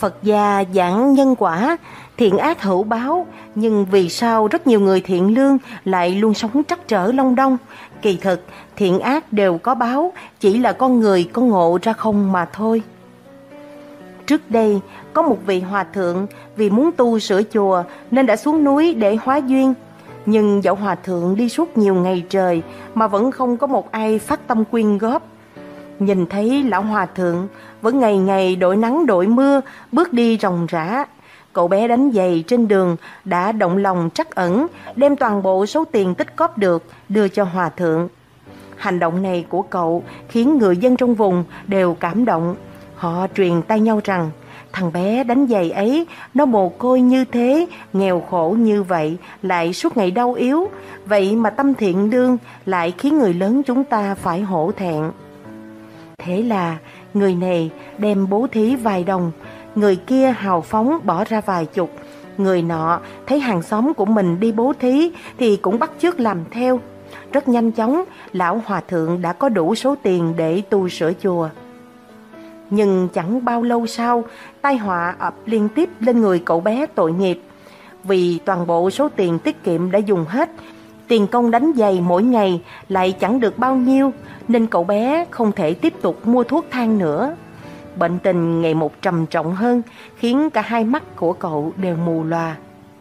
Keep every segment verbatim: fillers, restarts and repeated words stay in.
Phật gia giảng nhân quả, thiện ác hữu báo, nhưng vì sao rất nhiều người thiện lương lại luôn sống trắc trở long đong? Kỳ thực, thiện ác đều có báo, chỉ là con người có ngộ ra không mà thôi. Trước đây, có một vị hòa thượng vì muốn tu sửa chùa nên đã xuống núi để hóa duyên. Nhưng dẫu hòa thượng đi suốt nhiều ngày trời mà vẫn không có một ai phát tâm quyên góp. Nhìn thấy lão hòa thượng vẫn ngày ngày đội nắng đội mưa bước đi ròng rã, cậu bé đánh giày trên đường đã động lòng trắc ẩn đem toàn bộ số tiền tích góp được đưa cho hòa thượng. Hành động này của cậu khiến người dân trong vùng đều cảm động. Họ truyền tai nhau rằng thằng bé đánh giày ấy nó mồ côi như thế, nghèo khổ như vậy, lại suốt ngày đau yếu, vậy mà tâm thiện lương lại khiến người lớn chúng ta phải hổ thẹn. Thế là người này đem bố thí vài đồng, người kia hào phóng bỏ ra vài chục. Người nọ thấy hàng xóm của mình đi bố thí thì cũng bắt chước làm theo. Rất nhanh chóng, lão hòa thượng đã có đủ số tiền để tu sửa chùa. Nhưng chẳng bao lâu sau, tai họa ập liên tiếp lên người cậu bé tội nghiệp. Vì toàn bộ số tiền tiết kiệm đã dùng hết, tiền công đánh giày mỗi ngày lại chẳng được bao nhiêu, nên cậu bé không thể tiếp tục mua thuốc thang nữa. Bệnh tình ngày một trầm trọng hơn, khiến cả hai mắt của cậu đều mù lòa.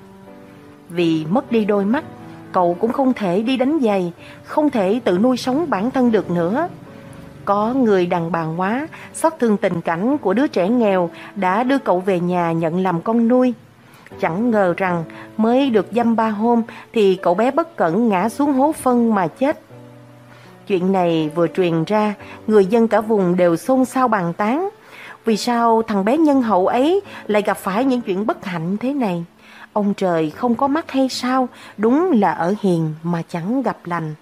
Vì mất đi đôi mắt, cậu cũng không thể đi đánh giày, không thể tự nuôi sống bản thân được nữa. Có người đàn bà hóa, xót thương tình cảnh của đứa trẻ nghèo đã đưa cậu về nhà nhận làm con nuôi. Chẳng ngờ rằng mới được dăm ba hôm thì cậu bé bất cẩn ngã xuống hố phân mà chết. Chuyện này vừa truyền ra, người dân cả vùng đều xôn xao bàn tán. Vì sao thằng bé nhân hậu ấy lại gặp phải những chuyện bất hạnh thế này? Ông trời không có mắt hay sao? Đúng là ở hiền mà chẳng gặp lành.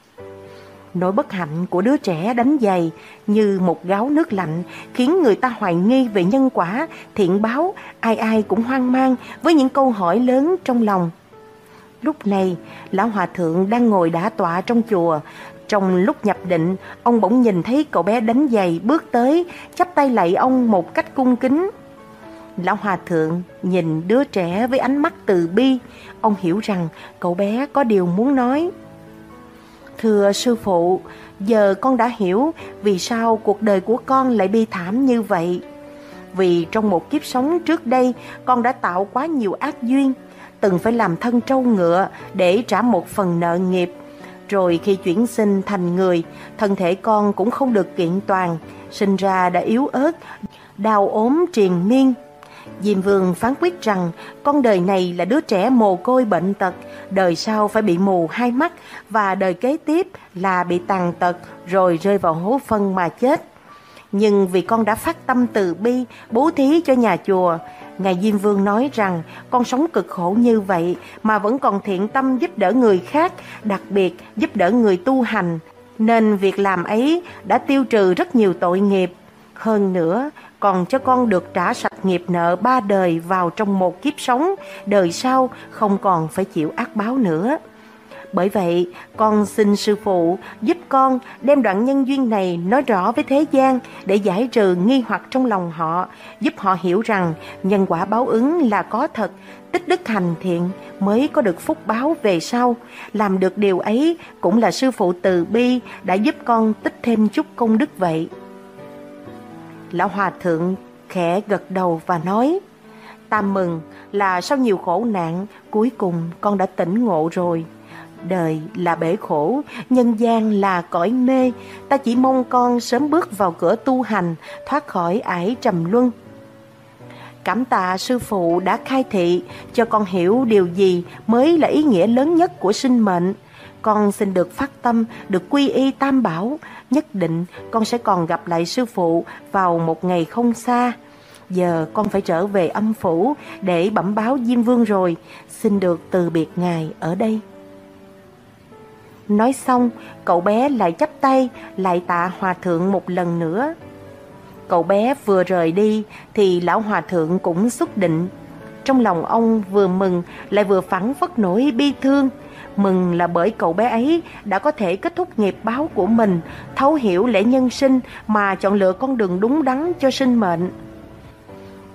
Nỗi bất hạnh của đứa trẻ đánh giày như một gáo nước lạnh khiến người ta hoài nghi về nhân quả, thiện báo, ai ai cũng hoang mang với những câu hỏi lớn trong lòng. Lúc này, lão hòa thượng đang ngồi đả tọa trong chùa. Trong lúc nhập định, ông bỗng nhìn thấy cậu bé đánh giày bước tới, chắp tay lạy ông một cách cung kính. Lão hòa thượng nhìn đứa trẻ với ánh mắt từ bi, ông hiểu rằng cậu bé có điều muốn nói. Thưa sư phụ, giờ con đã hiểu vì sao cuộc đời của con lại bi thảm như vậy. Vì trong một kiếp sống trước đây, con đã tạo quá nhiều ác duyên, từng phải làm thân trâu ngựa để trả một phần nợ nghiệp. Rồi khi chuyển sinh thành người, thân thể con cũng không được kiện toàn, sinh ra đã yếu ớt, đau ốm triền miên. Diêm Vương phán quyết rằng con đời này là đứa trẻ mồ côi bệnh tật, đời sau phải bị mù hai mắt và đời kế tiếp là bị tàn tật rồi rơi vào hố phân mà chết. Nhưng vì con đã phát tâm từ bi bố thí cho nhà chùa, Ngài Diêm Vương nói rằng con sống cực khổ như vậy mà vẫn còn thiện tâm giúp đỡ người khác, đặc biệt giúp đỡ người tu hành, nên việc làm ấy đã tiêu trừ rất nhiều tội nghiệp. Hơn nữa, còn cho con được trả sạch nghiệp nợ ba đời vào trong một kiếp sống, đời sau không còn phải chịu ác báo nữa. Bởi vậy, con xin sư phụ giúp con đem đoạn nhân duyên này nói rõ với thế gian để giải trừ nghi hoặc trong lòng họ, giúp họ hiểu rằng nhân quả báo ứng là có thật, tích đức hành thiện mới có được phúc báo về sau. Làm được điều ấy cũng là sư phụ từ bi đã giúp con tích thêm chút công đức vậy. Lão hòa thượng khẽ gật đầu và nói: Ta mừng là sau nhiều khổ nạn, cuối cùng con đã tỉnh ngộ rồi. Đời là bể khổ, nhân gian là cõi mê, ta chỉ mong con sớm bước vào cửa tu hành, thoát khỏi ải trầm luân. Cảm tạ sư phụ đã khai thị cho con hiểu điều gì mới là ý nghĩa lớn nhất của sinh mệnh. Con xin được phát tâm, được quy y Tam Bảo, nhất định con sẽ còn gặp lại sư phụ vào một ngày không xa. Giờ con phải trở về âm phủ để bẩm báo Diêm Vương rồi, xin được từ biệt ngài ở đây. Nói xong, cậu bé lại chắp tay lại tạ hòa thượng một lần nữa. Cậu bé vừa rời đi thì lão hòa thượng cũng xuất định. Trong lòng ông vừa mừng lại vừa phảng phất nỗi bi thương. Mừng là bởi cậu bé ấy đã có thể kết thúc nghiệp báo của mình, thấu hiểu lẽ nhân sinh mà chọn lựa con đường đúng đắn cho sinh mệnh.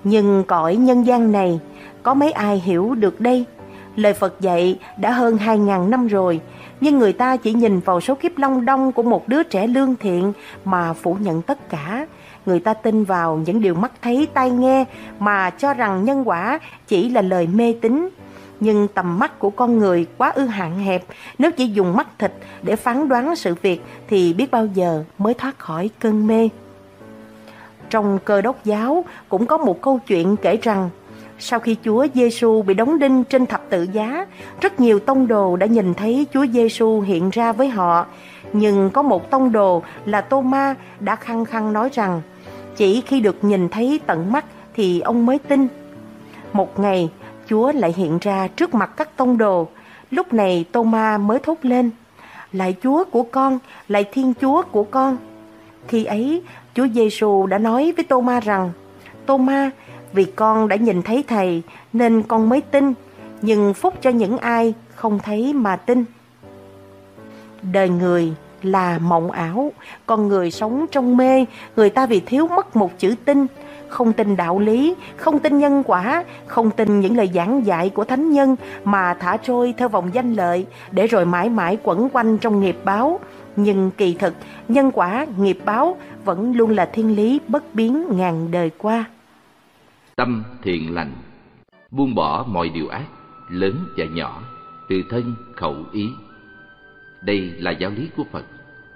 Nhưng cõi nhân gian này, có mấy ai hiểu được đây? Lời Phật dạy đã hơn hai ngàn năm rồi, nhưng người ta chỉ nhìn vào số kiếp long đong của một đứa trẻ lương thiện mà phủ nhận tất cả. Người ta tin vào những điều mắt thấy tai nghe mà cho rằng nhân quả chỉ là lời mê tín. Nhưng tầm mắt của con người quá ư hạn hẹp, nếu chỉ dùng mắt thịt để phán đoán sự việc thì biết bao giờ mới thoát khỏi cơn mê. Trong Cơ Đốc giáo cũng có một câu chuyện kể rằng, sau khi Chúa Giêsu bị đóng đinh trên thập tự giá, rất nhiều tông đồ đã nhìn thấy Chúa Giêsu hiện ra với họ. Nhưng có một tông đồ là Tô-ma đã khăng khăng nói rằng, chỉ khi được nhìn thấy tận mắt thì ông mới tin. Một ngày, Chúa lại hiện ra trước mặt các tông đồ. Lúc này Tô-ma mới thốt lên, lạy Chúa của con, lạy Thiên Chúa của con. Khi ấy, Chúa Giêsu đã nói với Tô-ma rằng, Tô-ma, vì con đã nhìn thấy Thầy nên con mới tin, nhưng phúc cho những ai không thấy mà tin. Đời người là mộng ảo, con người sống trong mê, người ta vì thiếu mất một chữ tin, không tin đạo lý, không tin nhân quả, không tin những lời giảng dạy của thánh nhân mà thả trôi theo vòng danh lợi để rồi mãi mãi quẩn quanh trong nghiệp báo. Nhưng kỳ thực, nhân quả, nghiệp báo vẫn luôn là thiên lý bất biến ngàn đời qua. Tâm thiện lành, buông bỏ mọi điều ác, lớn và nhỏ, từ thân, khẩu, ý. Đây là giáo lý của Phật.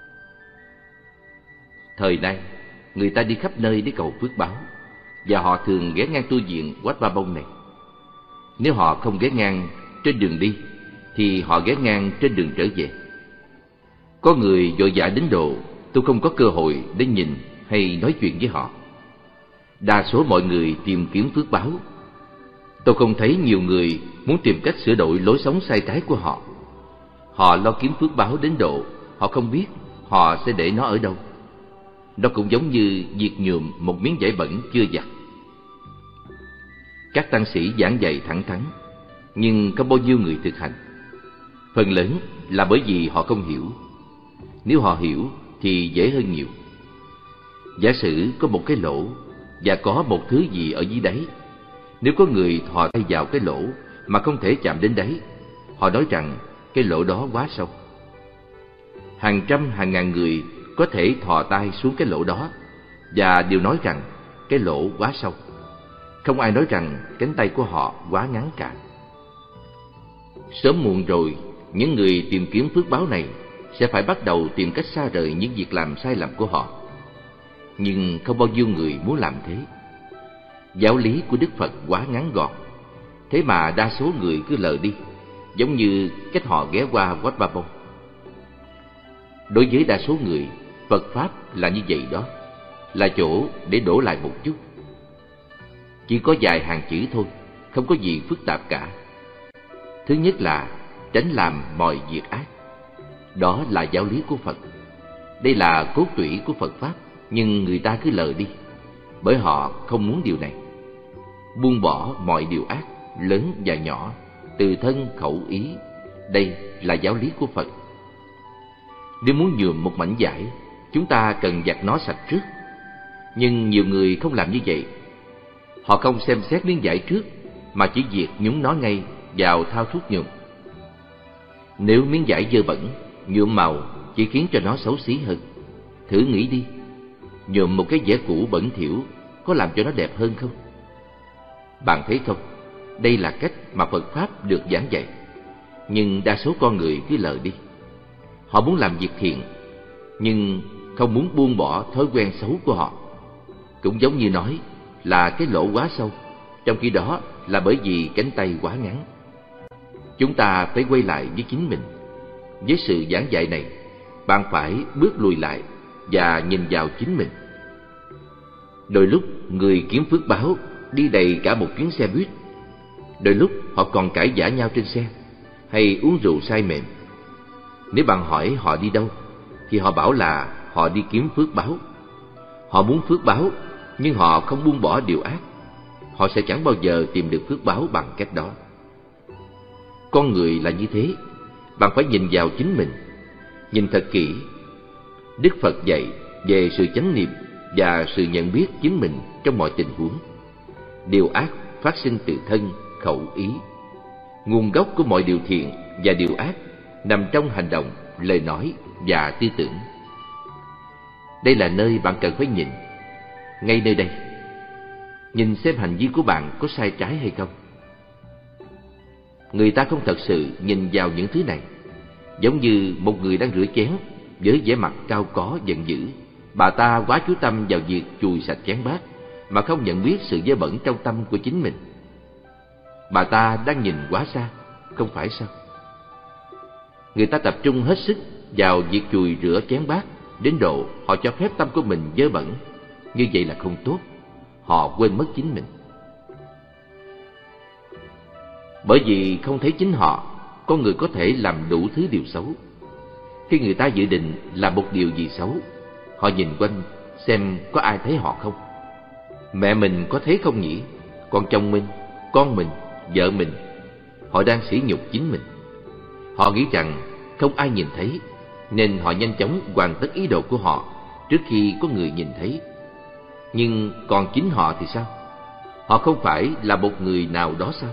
Thời nay, người ta đi khắp nơi để cầu phước báo, và họ thường ghé ngang tu viện Wat Ba Bông này. Nếu họ không ghé ngang trên đường đi, thì họ ghé ngang trên đường trở về. Có người vội vã đến độ tôi không có cơ hội để nhìn hay nói chuyện với họ. Đa số mọi người tìm kiếm phước báo. Tôi không thấy nhiều người muốn tìm cách sửa đổi lối sống sai trái của họ. Họ lo kiếm phước báo đến độ họ không biết họ sẽ để nó ở đâu. Nó cũng giống như việc nhuộm một miếng vải bẩn chưa giặt. Các tăng sĩ giảng dạy thẳng thắn, nhưng có bao nhiêu người thực hành? Phần lớn là bởi vì họ không hiểu. Nếu họ hiểu thì dễ hơn nhiều. Giả sử có một cái lỗ và có một thứ gì ở dưới đáy. Nếu có người thò tay vào cái lỗ mà không thể chạm đến đáy, họ nói rằng cái lỗ đó quá sâu. Hàng trăm hàng ngàn người có thể thò tay xuống cái lỗ đó và đều nói rằng cái lỗ quá sâu. Không ai nói rằng cánh tay của họ quá ngắn cả. Sớm muộn rồi, những người tìm kiếm phước báo này sẽ phải bắt đầu tìm cách xa rời những việc làm sai lầm của họ. Nhưng không bao nhiêu người muốn làm thế. Giáo lý của Đức Phật quá ngắn gọn, thế mà đa số người cứ lờ đi, giống như cách họ ghé qua Wat Ba Bông. Đối với đa số người, Phật Pháp là như vậy đó, là chỗ để đổ lại một chút. Chỉ có vài hàng chữ thôi, không có gì phức tạp cả. Thứ nhất là tránh làm mọi việc ác. Đó là giáo lý của Phật. Đây là cốt tủy của Phật Pháp, nhưng người ta cứ lờ đi, bởi họ không muốn điều này. Buông bỏ mọi điều ác, lớn và nhỏ, từ thân, khẩu, ý. Đây là giáo lý của Phật. Nếu muốn nhuộm một mảnh vải, chúng ta cần giặt nó sạch trước. Nhưng nhiều người không làm như vậy. Họ không xem xét miếng vải trước, mà chỉ việc nhúng nó ngay vào thao thuốc nhuộm. Nếu miếng vải dơ bẩn, nhuộm màu chỉ khiến cho nó xấu xí hơn. Thử nghĩ đi, nhuộm một cái vải cũ bẩn thỉu có làm cho nó đẹp hơn không? Bạn thấy không, đây là cách mà Phật Pháp được giảng dạy. Nhưng đa số con người cứ lờ đi. Họ muốn làm việc thiện, nhưng không muốn buông bỏ thói quen xấu của họ. Cũng giống như nói là cái lỗ quá sâu, trong khi đó là bởi vì cánh tay quá ngắn. Chúng ta phải quay lại với chính mình. Với sự giảng dạy này, bạn phải bước lùi lại và nhìn vào chính mình. Đôi lúc người kiếm phước báo đi đầy cả một chuyến xe buýt. Đôi lúc họ còn cãi vã nhau trên xe, hay uống rượu say mềm. Nếu bạn hỏi họ đi đâu, thì họ bảo là họ đi kiếm phước báo. Họ muốn phước báo, nhưng họ không buông bỏ điều ác. Họ sẽ chẳng bao giờ tìm được phước báo bằng cách đó. Con người là như thế. Bạn phải nhìn vào chính mình, nhìn thật kỹ. Đức Phật dạy về sự chánh niệm và sự nhận biết chính mình trong mọi tình huống. Điều ác phát sinh từ thân, khẩu, ý. Nguồn gốc của mọi điều thiện và điều ác nằm trong hành động, lời nói và tư tưởng. Đây là nơi bạn cần phải nhìn, ngay nơi đây. Nhìn xem hành vi của bạn có sai trái hay không. Người ta không thật sự nhìn vào những thứ này. Giống như một người đang rửa chén với vẻ mặt cao có giận dữ, bà ta quá chú tâm vào việc chùi sạch chén bát mà không nhận biết sự dơ bẩn trong tâm của chính mình. Bà ta đang nhìn quá xa, không phải sao? Người ta tập trung hết sức vào việc chùi rửa chén bát đến độ họ cho phép tâm của mình dơ bẩn. Như vậy là không tốt. Họ quên mất chính mình. Bởi vì không thấy chính họ, con người có thể làm đủ thứ điều xấu. Khi người ta dự định làm một điều gì xấu, họ nhìn quanh xem có ai thấy họ không. Mẹ mình có thấy không nhỉ? Con chồng mình, con mình, vợ mình. Họ đang sỉ nhục chính mình. Họ nghĩ rằng không ai nhìn thấy, nên họ nhanh chóng hoàn tất ý đồ của họ trước khi có người nhìn thấy. Nhưng còn chính họ thì sao? Họ không phải là một người nào đó sao?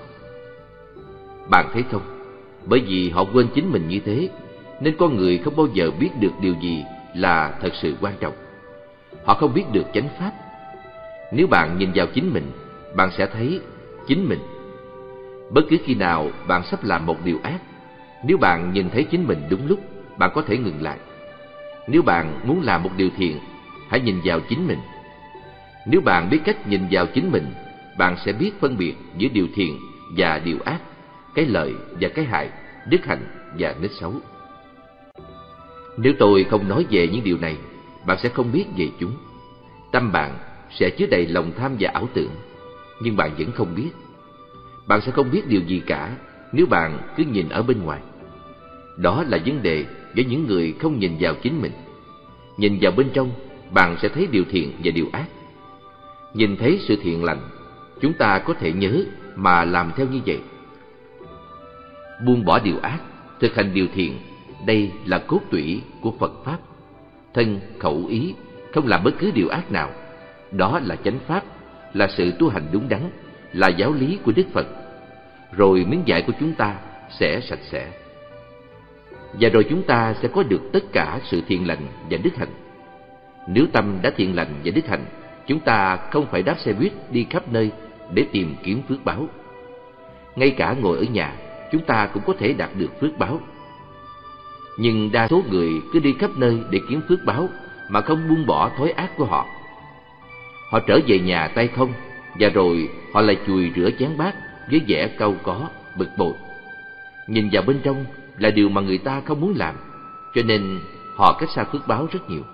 Bạn thấy không? Bởi vì họ quên chính mình như thế, nên con người không bao giờ biết được điều gì là thật sự quan trọng. Họ không biết được chánh pháp. Nếu bạn nhìn vào chính mình, bạn sẽ thấy chính mình. Bất cứ khi nào bạn sắp làm một điều ác, nếu bạn nhìn thấy chính mình đúng lúc, bạn có thể ngừng lại. Nếu bạn muốn làm một điều thiện, hãy nhìn vào chính mình. Nếu bạn biết cách nhìn vào chính mình, bạn sẽ biết phân biệt giữa điều thiện và điều ác, cái lợi và cái hại, đức hạnh và nết xấu. Nếu tôi không nói về những điều này, bạn sẽ không biết về chúng. Tâm bạn sẽ chứa đầy lòng tham và ảo tưởng, nhưng bạn vẫn không biết. Bạn sẽ không biết điều gì cả nếu bạn cứ nhìn ở bên ngoài. Đó là vấn đề với những người không nhìn vào chính mình. Nhìn vào bên trong, bạn sẽ thấy điều thiện và điều ác. Nhìn thấy sự thiện lành, chúng ta có thể nhớ mà làm theo như vậy. Buông bỏ điều ác, thực hành điều thiện, đây là cốt tủy của Phật Pháp. Thân, khẩu, ý, không làm bất cứ điều ác nào. Đó là chánh Pháp, là sự tu hành đúng đắn, là giáo lý của Đức Phật. Rồi miếng vải của chúng ta sẽ sạch sẽ. Và rồi chúng ta sẽ có được tất cả sự thiện lành và đức hạnh. Nếu tâm đã thiện lành và đức hạnh, chúng ta không phải đáp xe buýt đi khắp nơi để tìm kiếm phước báo. Ngay cả ngồi ở nhà, chúng ta cũng có thể đạt được phước báo. Nhưng đa số người cứ đi khắp nơi để kiếm phước báo mà không buông bỏ thói ác của họ. Họ trở về nhà tay không, và rồi họ lại chùi rửa chén bát với vẻ cau có, bực bội. Nhìn vào bên trong là điều mà người ta không muốn làm, cho nên họ cách xa phước báo rất nhiều.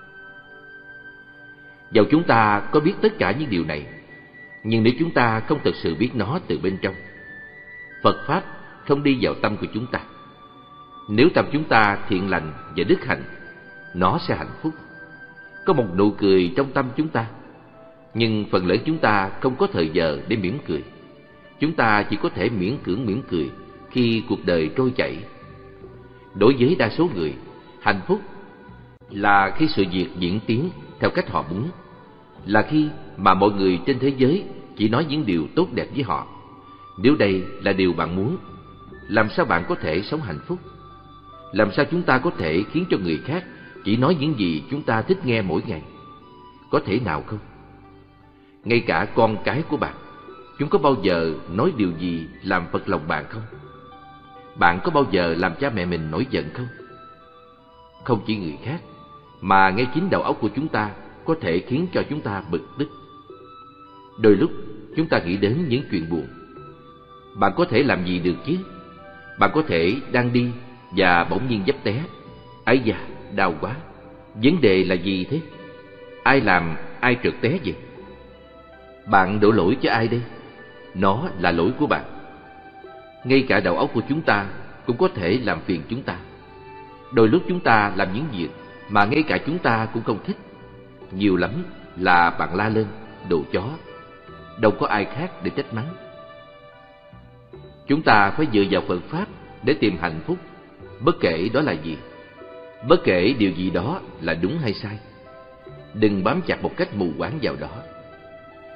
Dầu chúng ta có biết tất cả những điều này, nhưng nếu chúng ta không thực sự biết nó từ bên trong, Phật Pháp không đi vào tâm của chúng ta. Nếu tâm chúng ta thiện lành và đức hạnh, nó sẽ hạnh phúc. Có một nụ cười trong tâm chúng ta, nhưng phần lớn chúng ta không có thời giờ để mỉm cười. Chúng ta chỉ có thể miễn cưỡng mỉm cười khi cuộc đời trôi chảy. Đối với đa số người, hạnh phúc là khi sự việc diễn tiến theo cách họ muốn, là khi mà mọi người trên thế giới chỉ nói những điều tốt đẹp với họ. Nếu đây là điều bạn muốn, làm sao bạn có thể sống hạnh phúc? Làm sao chúng ta có thể khiến cho người khác chỉ nói những gì chúng ta thích nghe mỗi ngày? Có thể nào không? Ngay cả con cái của bạn, chúng có bao giờ nói điều gì làm phật lòng bạn không? Bạn có bao giờ làm cha mẹ mình nổi giận không? Không chỉ người khác, mà ngay chính đầu óc của chúng ta có thể khiến cho chúng ta bực tức. Đôi lúc chúng ta nghĩ đến những chuyện buồn. Bạn có thể làm gì được chứ? Bạn có thể đang đi và bỗng nhiên vấp té. Ái da, đau quá. Vấn đề là gì thế? Ai làm ai trượt té vậy? Bạn đổ lỗi cho ai đây? Nó là lỗi của bạn. Ngay cả đầu óc của chúng ta cũng có thể làm phiền chúng ta. Đôi lúc chúng ta làm những việc mà ngay cả chúng ta cũng không thích. Nhiều lắm là bạn la lên, đồ chó. Đâu có ai khác để trách mắng. Chúng ta phải dựa vào Phật Pháp để tìm hạnh phúc, bất kể đó là gì, bất kể điều gì đó là đúng hay sai. Đừng bám chặt một cách mù quáng vào đó.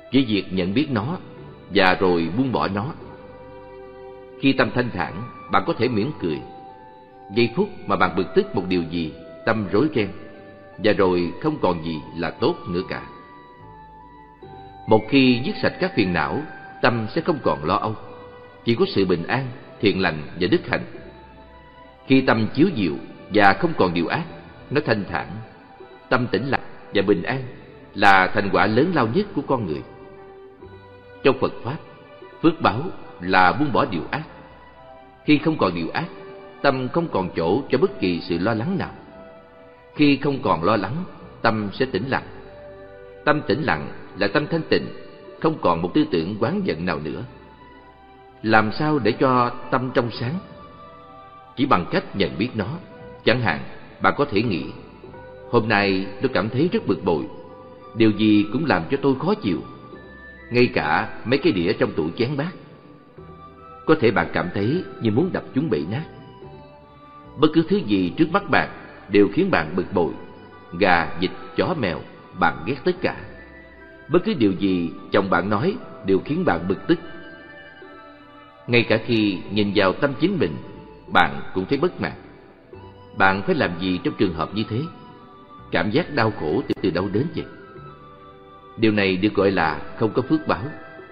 chỉ việc nhận biết nó và rồi buông bỏ nó. Khi tâm thanh thản, bạn có thể mỉm cười. Giây phút mà bạn bực tức một điều gì, tâm rối ren, và rồi không còn gì là tốt nữa cả. Một khi dứt sạch các phiền não, tâm sẽ không còn lo âu, chỉ có sự bình an, thiện lành và đức hạnh. Khi tâm chiếu diệu và không còn điều ác, nó thanh thản, tâm tĩnh lặng và bình an là thành quả lớn lao nhất của con người. Trong Phật Pháp, phước báo là buông bỏ điều ác. Khi không còn điều ác, tâm không còn chỗ cho bất kỳ sự lo lắng nào. Khi không còn lo lắng, tâm sẽ tĩnh lặng. Tâm tĩnh lặng là tâm thanh tịnh, không còn một tư tưởng oán giận nào nữa. Làm sao để cho tâm trong sáng? Chỉ bằng cách nhận biết nó. Chẳng hạn, bạn có thể nghĩ: hôm nay tôi cảm thấy rất bực bội, điều gì cũng làm cho tôi khó chịu, ngay cả mấy cái đĩa trong tủ chén bát. Có thể bạn cảm thấy như muốn đập chúng bể nát. Bất cứ thứ gì trước mắt bạn đều khiến bạn bực bội. Gà, vịt, chó, mèo, bạn ghét tất cả. Bất cứ điều gì chồng bạn nói đều khiến bạn bực tức. Ngay cả khi nhìn vào tâm chính mình, bạn cũng thấy bất mãn. Bạn phải làm gì trong trường hợp như thế? Cảm giác đau khổ từ, từ đâu đến vậy? Điều này được gọi là không có phước báo.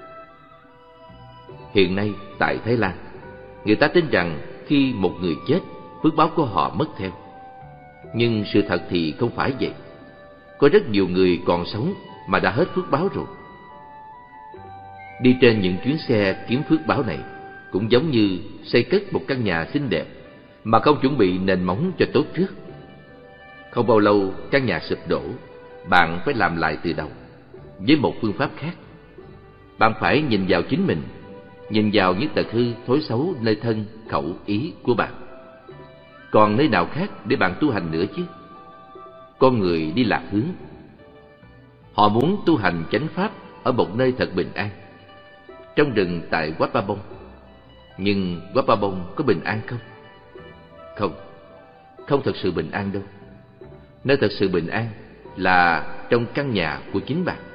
Hiện nay tại Thái Lan, người ta tin rằng khi một người chết, phước báo của họ mất theo. Nhưng sự thật thì không phải vậy. Có rất nhiều người còn sống mà đã hết phước báo rồi. Đi trên những chuyến xe kiếm phước báo này cũng giống như xây cất một căn nhà xinh đẹp mà không chuẩn bị nền móng cho tốt trước. Không bao lâu căn nhà sụp đổ, bạn phải làm lại từ đầu với một phương pháp khác. Bạn phải nhìn vào chính mình, nhìn vào những tật hư thói xấu nơi thân, khẩu, ý của bạn. Còn nơi nào khác để bạn tu hành nữa chứ? Con người đi lạc hướng. Họ muốn tu hành chánh pháp ở một nơi thật bình an, trong rừng tại Wat Pa Bong. Nhưng Wat Pa Bong có bình an không? Không, không thật sự bình an đâu. Nơi thật sự bình an là trong căn nhà của chính bạn.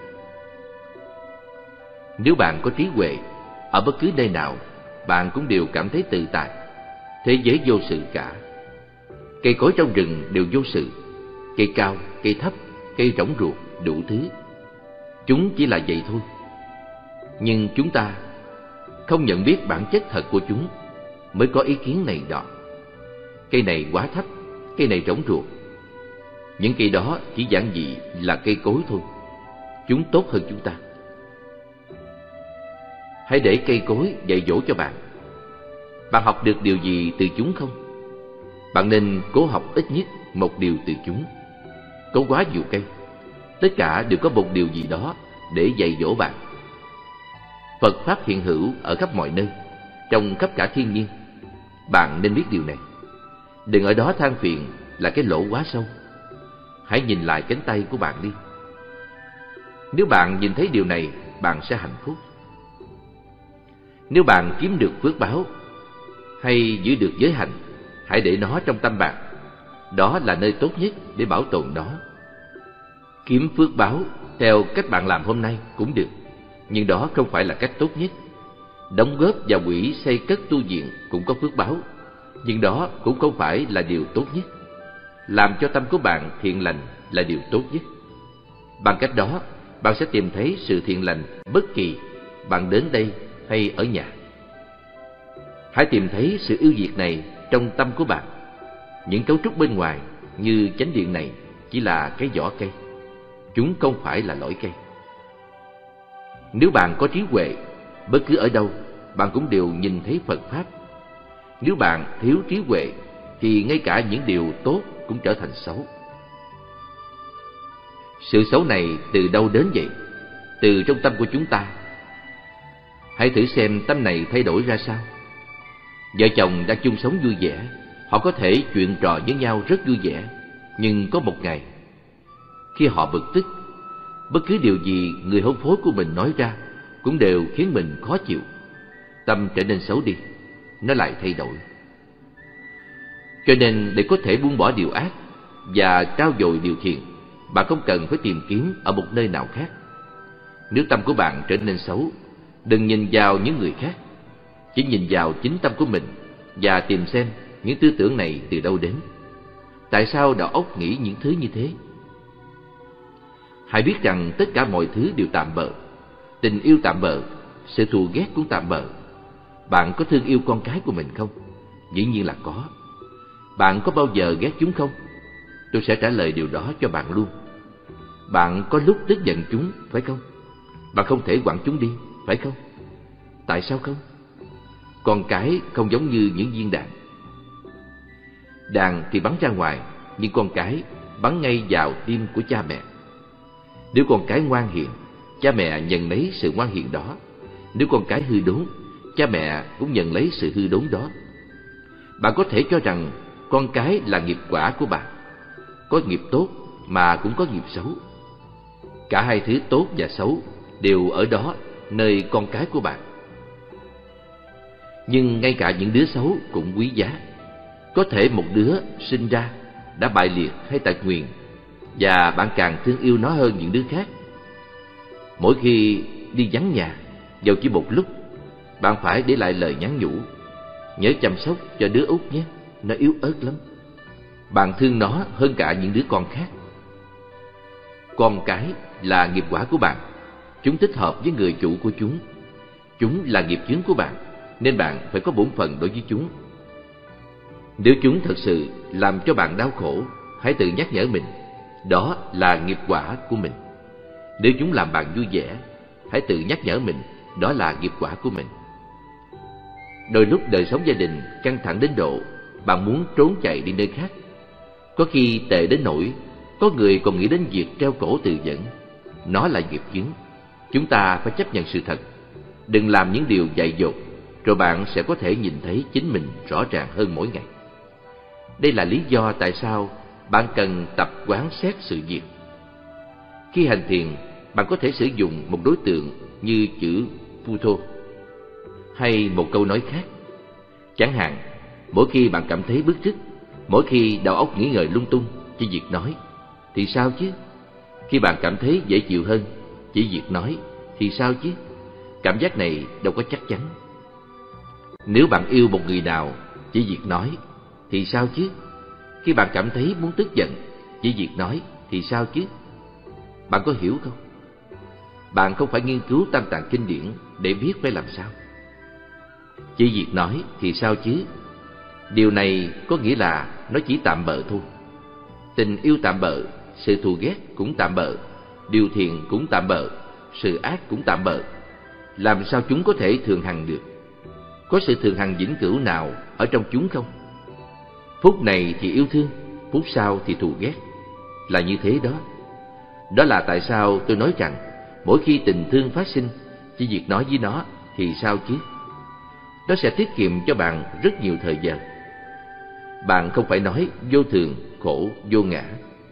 Nếu bạn có trí huệ, ở bất cứ nơi nào, bạn cũng đều cảm thấy tự tại. Thế giới vô sự cả. Cây cối trong rừng đều vô sự. Cây cao, cây thấp, cây rỗng ruột, đủ thứ. Chúng chỉ là vậy thôi. Nhưng chúng ta không nhận biết bản chất thật của chúng, mới có ý kiến này đó. Cây này quá thấp, cây này rỗng ruột. Những cây đó chỉ giản dị là cây cối thôi. Chúng tốt hơn chúng ta. Hãy để cây cối dạy dỗ cho bạn. Bạn học được điều gì từ chúng không? Bạn nên cố học ít nhất một điều từ chúng. Có quá nhiều cây, tất cả đều có một điều gì đó để dạy dỗ bạn. Phật Pháp hiện hữu ở khắp mọi nơi, trong khắp cả thiên nhiên. Bạn nên biết điều này. Đừng ở đó than phiền là cái lỗ quá sâu. Hãy nhìn lại cánh tay của bạn đi. Nếu bạn nhìn thấy điều này, bạn sẽ hạnh phúc. Nếu bạn kiếm được phước báo hay giữ được giới hạnh, hãy để nó trong tâm bạn. Đó là nơi tốt nhất để bảo tồn nó. Kiếm phước báo theo cách bạn làm hôm nay cũng được, nhưng đó không phải là cách tốt nhất. Đóng góp vào quỹ xây cất tu viện cũng có phước báo, nhưng đó cũng không phải là điều tốt nhất. Làm cho tâm của bạn thiện lành là điều tốt nhất. Bằng cách đó, bạn sẽ tìm thấy sự thiện lành bất kỳ bạn đến đây hay ở nhà. Hãy tìm thấy sự ưu việt này trong tâm của bạn. Những cấu trúc bên ngoài như chánh điện này chỉ là cái vỏ cây. Chúng không phải là lõi cây. Nếu bạn có trí huệ, bất cứ ở đâu, bạn cũng đều nhìn thấy Phật Pháp. Nếu bạn thiếu trí huệ, thì ngay cả những điều tốt cũng trở thành xấu. Sự xấu này từ đâu đến vậy? Từ trong tâm của chúng ta. Hãy thử xem tâm này thay đổi ra sao. Vợ chồng đang chung sống vui vẻ, họ có thể chuyện trò với nhau rất vui vẻ. Nhưng có một ngày, khi họ bực tức, bất cứ điều gì người hôn phối của mình nói ra cũng đều khiến mình khó chịu. Tâm trở nên xấu đi, nó lại thay đổi. Cho nên để có thể buông bỏ điều ác và trao dồi điều thiện, bạn không cần phải tìm kiếm ở một nơi nào khác. Nếu tâm của bạn trở nên xấu, đừng nhìn vào những người khác, chỉ nhìn vào chính tâm của mình và tìm xem những tư tưởng này từ đâu đến. Tại sao đầu óc nghĩ những thứ như thế? Hãy biết rằng tất cả mọi thứ đều tạm bợ. Tình yêu tạm bợ, sự thù ghét cũng tạm bợ. Bạn có thương yêu con cái của mình không? Dĩ nhiên là có. Bạn có bao giờ ghét chúng không? Tôi sẽ trả lời điều đó cho bạn luôn. Bạn có lúc tức giận chúng, phải không? Bạn không thể quẳng chúng đi, phải không? Tại sao không? Con cái không giống như những viên đạn. Đạn thì bắn ra ngoài, nhưng con cái bắn ngay vào tim của cha mẹ. Nếu con cái ngoan hiền, cha mẹ nhận lấy sự ngoan hiền đó. Nếu con cái hư đốn, cha mẹ cũng nhận lấy sự hư đốn đó. Bạn có thể cho rằng con cái là nghiệp quả của bạn. Có nghiệp tốt mà cũng có nghiệp xấu. Cả hai thứ tốt và xấu đều ở đó, nơi con cái của bạn. Nhưng ngay cả những đứa xấu cũng quý giá. Có thể một đứa sinh ra đã bại liệt hay tật nguyền, và bạn càng thương yêu nó hơn những đứa khác. Mỗi khi đi vắng nhà, dầu chỉ một lúc, bạn phải để lại lời nhắn nhủ: nhớ chăm sóc cho đứa út nhé, nó yếu ớt lắm. Bạn thương nó hơn cả những đứa con khác. Con cái là nghiệp quả của bạn. Chúng thích hợp với người chủ của chúng. Chúng là nghiệp chướng của bạn, nên bạn phải có bổn phận đối với chúng. Nếu chúng thật sự làm cho bạn đau khổ, hãy tự nhắc nhở mình, đó là nghiệp quả của mình. Nếu chúng làm bạn vui vẻ, hãy tự nhắc nhở mình, đó là nghiệp quả của mình. Đôi lúc đời sống gia đình căng thẳng đến độ bạn muốn trốn chạy đi nơi khác. Có khi tệ đến nỗi có người còn nghĩ đến việc treo cổ tự vẫn. Nó là nghiệp chướng. Chúng ta phải chấp nhận sự thật. Đừng làm những điều dại dột, rồi bạn sẽ có thể nhìn thấy chính mình rõ ràng hơn mỗi ngày. Đây là lý do tại sao bạn cần tập quán xét sự việc. Khi hành thiền, bạn có thể sử dụng một đối tượng như chữ Phuto hay một câu nói khác. Chẳng hạn, mỗi khi bạn cảm thấy bức rứt, mỗi khi đầu óc nghĩ ngợi lung tung, chỉ việc nói, thì sao chứ? Khi bạn cảm thấy dễ chịu hơn, chỉ việc nói, thì sao chứ? Cảm giác này đâu có chắc chắn. Nếu bạn yêu một người nào, chỉ việc nói, thì sao chứ? Khi bạn cảm thấy muốn tức giận, chỉ việc nói, thì sao chứ? Bạn có hiểu không? Bạn không phải nghiên cứu tam tạng kinh điển để biết phải làm sao. Chỉ việc nói thì sao chứ? Điều này có nghĩa là nó chỉ tạm bợ thôi. Tình yêu tạm bợ, sự thù ghét cũng tạm bợ, điều thiện cũng tạm bợ, sự ác cũng tạm bợ. Làm sao chúng có thể thường hằng được? Có sự thường hằng vĩnh cửu nào ở trong chúng không? Phút này thì yêu thương, phút sau thì thù ghét. Là như thế đó. Đó là tại sao tôi nói rằng mỗi khi tình thương phát sinh, chỉ việc nói với nó thì sao chứ? Nó sẽ tiết kiệm cho bạn rất nhiều thời gian. Bạn không phải nói vô thường, khổ, vô ngã.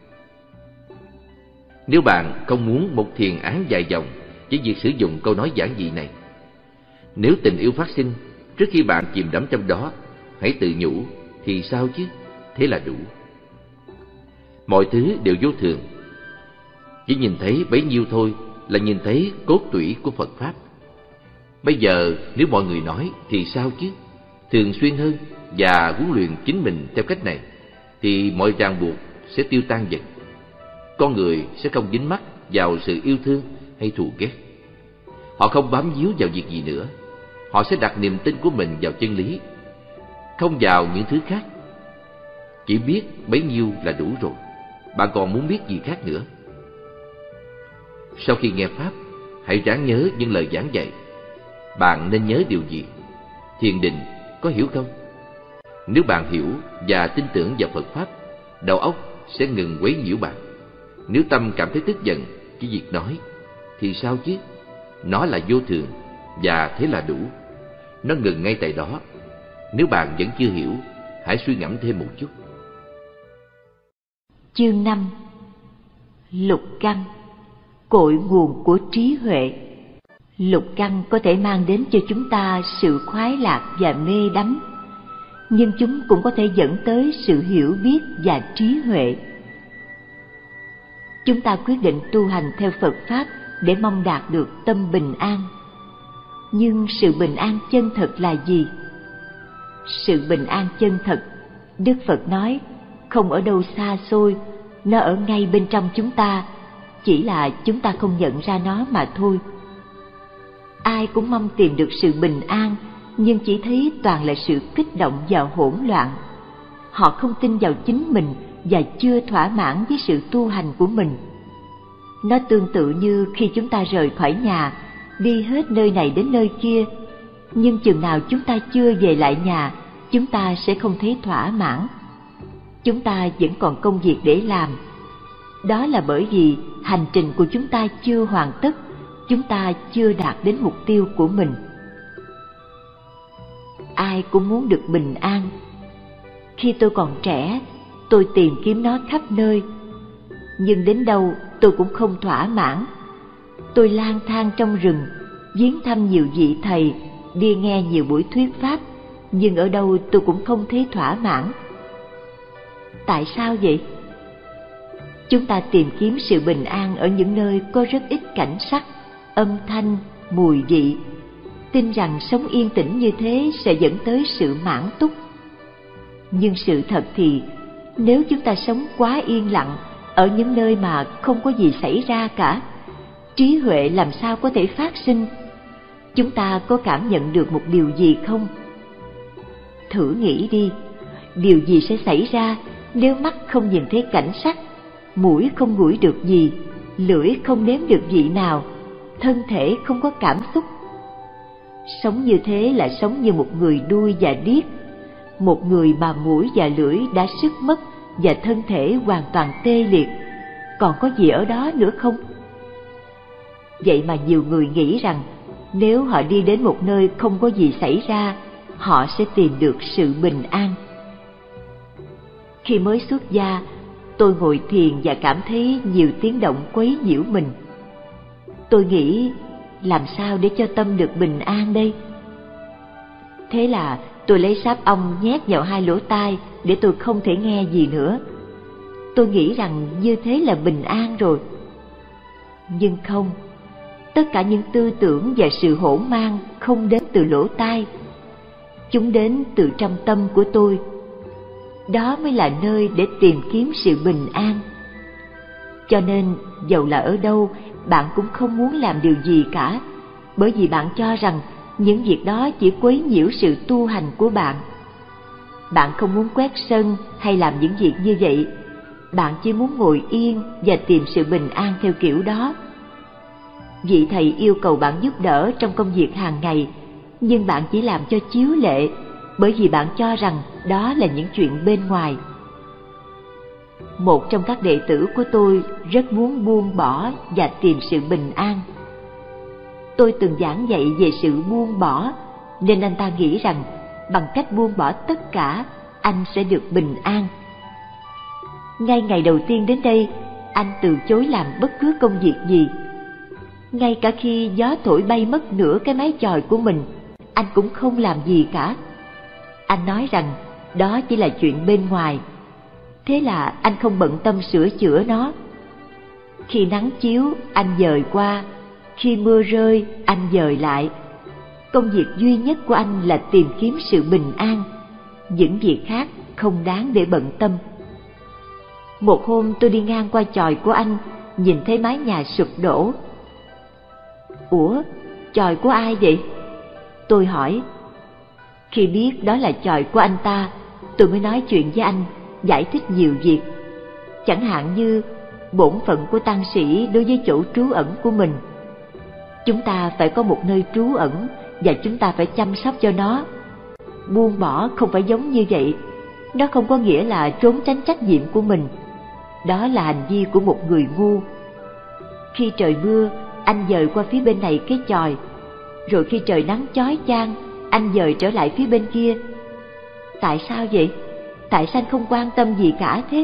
Nếu bạn không muốn một thiền án dài dòng, chỉ việc sử dụng câu nói giản dị này. Nếu tình yêu phát sinh, trước khi bạn chìm đắm trong đó, hãy tự nhủ thì sao chứ? Thế là đủ. Mọi thứ đều vô thường. Chỉ nhìn thấy bấy nhiêu thôi là nhìn thấy cốt tủy của Phật Pháp. Bây giờ nếu mọi người nói thì sao chứ? Thường xuyên hơn và huấn luyện chính mình theo cách này, thì mọi ràng buộc sẽ tiêu tan dần. Con người sẽ không dính mắc vào sự yêu thương hay thù ghét. Họ không bám víu vào việc gì nữa. Họ sẽ đặt niềm tin của mình vào chân lý, không vào những thứ khác. Chỉ biết bấy nhiêu là đủ rồi. Bạn còn muốn biết gì khác nữa? Sau khi nghe Pháp, hãy ráng nhớ những lời giảng dạy. Bạn nên nhớ điều gì? Thiền định, có hiểu không? Nếu bạn hiểu và tin tưởng vào Phật Pháp, đầu óc sẽ ngừng quấy nhiễu bạn. Nếu tâm cảm thấy tức giận, chỉ việc nói, thì sao chứ? Nó là vô thường, và thế là đủ. Nó ngừng ngay tại đó. Nếu bạn vẫn chưa hiểu, hãy suy ngẫm thêm một chút. Chương năm. Lục căn, cội nguồn của trí huệ. Lục căn có thể mang đến cho chúng ta sự khoái lạc và mê đắm, nhưng chúng cũng có thể dẫn tới sự hiểu biết và trí huệ. Chúng ta quyết định tu hành theo Phật Pháp để mong đạt được tâm bình an. Nhưng sự bình an chân thật là gì? Sự bình an chân thật, Đức Phật nói, không ở đâu xa xôi, nó ở ngay bên trong chúng ta, chỉ là chúng ta không nhận ra nó mà thôi. Ai cũng mong tìm được sự bình an, nhưng chỉ thấy toàn là sự kích động và hỗn loạn. Họ không tin vào chính mình và chưa thỏa mãn với sự tu hành của mình. Nó tương tự như khi chúng ta rời khỏi nhà, đi hết nơi này đến nơi kia, nhưng chừng nào chúng ta chưa về lại nhà, chúng ta sẽ không thấy thỏa mãn. Chúng ta vẫn còn công việc để làm. Đó là bởi vì hành trình của chúng ta chưa hoàn tất, chúng ta chưa đạt đến mục tiêu của mình. Ai cũng muốn được bình an. Khi tôi còn trẻ, tôi tìm kiếm nó khắp nơi, nhưng đến đâu tôi cũng không thỏa mãn. Tôi lang thang trong rừng, viếng thăm nhiều vị thầy, đi nghe nhiều buổi thuyết pháp, nhưng ở đâu tôi cũng không thấy thỏa mãn. Tại sao vậy? Chúng ta tìm kiếm sự bình an ở những nơi có rất ít cảnh sắc, âm thanh, mùi vị, tin rằng sống yên tĩnh như thế sẽ dẫn tới sự mãn túc. Nhưng sự thật thì, nếu chúng ta sống quá yên lặng ở những nơi mà không có gì xảy ra cả, trí huệ làm sao có thể phát sinh? Chúng ta có cảm nhận được một điều gì không? Thử nghĩ đi, điều gì sẽ xảy ra nếu mắt không nhìn thấy cảnh sắc, mũi không ngửi được gì, lưỡi không nếm được vị nào, thân thể không có cảm xúc? Sống như thế là sống như một người đuôi và điếc, một người mà mũi và lưỡi đã sức mất và thân thể hoàn toàn tê liệt. Còn có gì ở đó nữa không? Vậy mà nhiều người nghĩ rằng nếu họ đi đến một nơi không có gì xảy ra, họ sẽ tìm được sự bình an. Khi mới xuất gia, tôi ngồi thiền và cảm thấy nhiều tiếng động quấy nhiễu mình. Tôi nghĩ, làm sao để cho tâm được bình an đây? Thế là tôi lấy sáp ong nhét vào hai lỗ tai để tôi không thể nghe gì nữa. Tôi nghĩ rằng như thế là bình an rồi. Nhưng không, tất cả những tư tưởng và sự hỗn mang không đến từ lỗ tai. Chúng đến từ trong tâm của tôi. Đó mới là nơi để tìm kiếm sự bình an. Cho nên, dầu là ở đâu, bạn cũng không muốn làm điều gì cả, bởi vì bạn cho rằng những việc đó chỉ quấy nhiễu sự tu hành của bạn. Bạn không muốn quét sân hay làm những việc như vậy, bạn chỉ muốn ngồi yên và tìm sự bình an theo kiểu đó. Vị thầy yêu cầu bạn giúp đỡ trong công việc hàng ngày, nhưng bạn chỉ làm cho chiếu lệ, bởi vì bạn cho rằng đó là những chuyện bên ngoài. Một trong các đệ tử của tôi rất muốn buông bỏ và tìm sự bình an. Tôi từng giảng dạy về sự buông bỏ, nên anh ta nghĩ rằng bằng cách buông bỏ tất cả, anh sẽ được bình an. Ngay ngày đầu tiên đến đây, anh từ chối làm bất cứ công việc gì. Ngay cả khi gió thổi bay mất nửa cái mái chòi của mình, anh cũng không làm gì cả. Anh nói rằng đó chỉ là chuyện bên ngoài. Thế là anh không bận tâm sửa chữa nó. Khi nắng chiếu, anh dời qua. Khi mưa rơi, anh dời lại. Công việc duy nhất của anh là tìm kiếm sự bình an. Những việc khác không đáng để bận tâm. Một hôm tôi đi ngang qua chòi của anh, nhìn thấy mái nhà sụp đổ. Ủa, chòi của ai vậy? Tôi hỏi. Khi biết đó là chòi của anh ta, tôi mới nói chuyện với anh, giải thích nhiều việc. Chẳng hạn như bổn phận của tăng sĩ đối với chỗ trú ẩn của mình. Chúng ta phải có một nơi trú ẩn và chúng ta phải chăm sóc cho nó. Buông bỏ không phải giống như vậy. Nó không có nghĩa là trốn tránh trách nhiệm của mình. Đó là hành vi của một người ngu. Khi trời mưa, anh dời qua phía bên này cái chòi. Rồi khi trời nắng chói chang, anh dời trở lại phía bên kia. Tại sao vậy? Tại sao anh không quan tâm gì cả thế?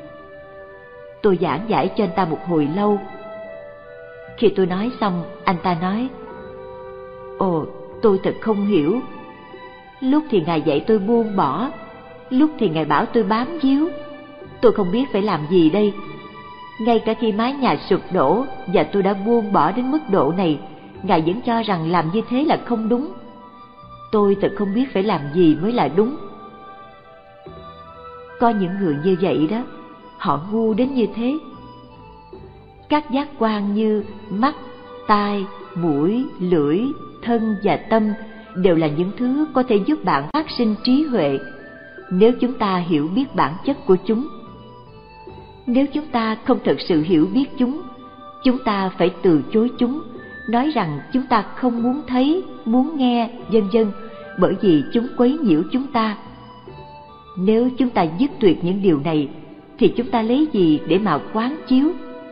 Tôi giảng giải cho anh ta một hồi lâu. Khi tôi nói xong, anh ta nói: Ồ, tôi thật không hiểu. Lúc thì Ngài dạy tôi buông bỏ, lúc thì Ngài bảo tôi bám víu. Tôi không biết phải làm gì đây. Ngay cả khi mái nhà sụp đổ và tôi đã buông bỏ đến mức độ này, Ngài vẫn cho rằng làm như thế là không đúng. Tôi thật không biết phải làm gì mới là đúng. Có những người như vậy đó, họ ngu đến như thế. Các giác quan như mắt, tai, mũi, lưỡi, thân và tâm đều là những thứ có thể giúp bạn phát sinh trí huệ nếu chúng ta hiểu biết bản chất của chúng. Nếu chúng ta không thực sự hiểu biết chúng, chúng ta phải từ chối chúng, nói rằng chúng ta không muốn thấy, muốn nghe, vân vân, bởi vì chúng quấy nhiễu chúng ta. Nếu chúng ta dứt tuyệt những điều này, thì chúng ta lấy gì để mà quán chiếu?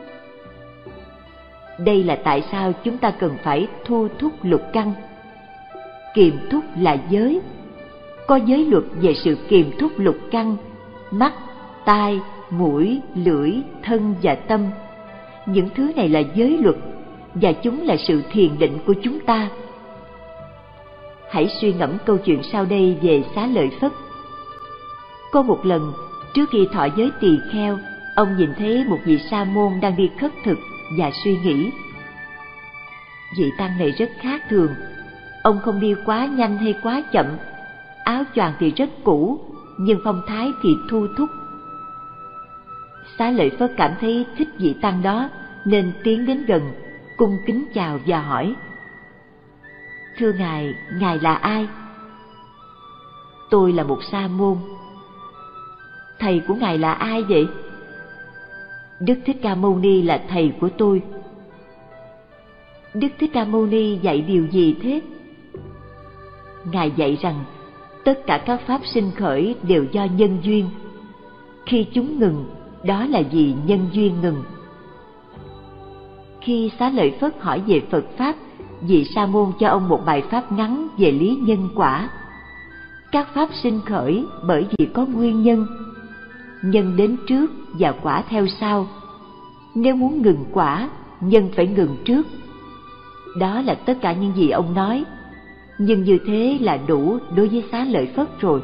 Đây là tại sao chúng ta cần phải thu thúc lục căn. Kiềm thúc là giới. Có giới luật về sự kiềm thúc lục căn, mắt, tai, mũi, lưỡi, thân và tâm. Những thứ này là giới luật, và chúng là sự thiền định của chúng ta. Hãy suy ngẫm câu chuyện sau đây về Xá Lợi Phất. Có một lần, trước khi thọ giới tỳ kheo, ông nhìn thấy một vị sa môn đang đi khất thực và suy nghĩ. Vị tăng này rất khác thường. Ông không đi quá nhanh hay quá chậm, áo choàng thì rất cũ, nhưng phong thái thì thu thúc. Xá Lợi Phất cảm thấy thích vị tăng đó, nên tiến đến gần, cung kính chào và hỏi: Thưa Ngài, Ngài là ai? Tôi là một sa môn. Thầy của Ngài là ai vậy? Đức Thích Ca Mâu Ni là thầy của tôi. Đức Thích Ca Mâu Ni dạy điều gì thế? Ngài dạy rằng tất cả các pháp sinh khởi đều do nhân duyên. Khi chúng ngừng, đó là vì nhân duyên ngừng. Khi Xá Lợi Phất hỏi về Phật Pháp, vị sa môn cho ông một bài pháp ngắn về lý nhân quả. Các pháp sinh khởi bởi vì có nguyên nhân. Nhân đến trước và quả theo sau. Nếu muốn ngừng quả, nhân phải ngừng trước. Đó là tất cả những gì ông nói. Nhưng như thế là đủ đối với Xá Lợi Phất rồi.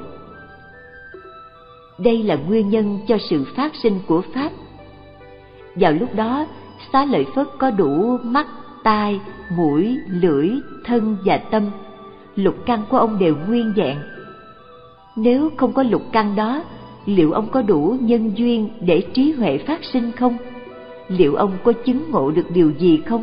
Đây là nguyên nhân cho sự phát sinh của Pháp. Vào lúc đó, Xá Lợi Phất có đủ mắt, tai, mũi, lưỡi, thân và tâm. Lục căn của ông đều nguyên vẹn. Nếu không có lục căn đó, liệu ông có đủ nhân duyên để trí huệ phát sinh không? Liệu ông có chứng ngộ được điều gì không?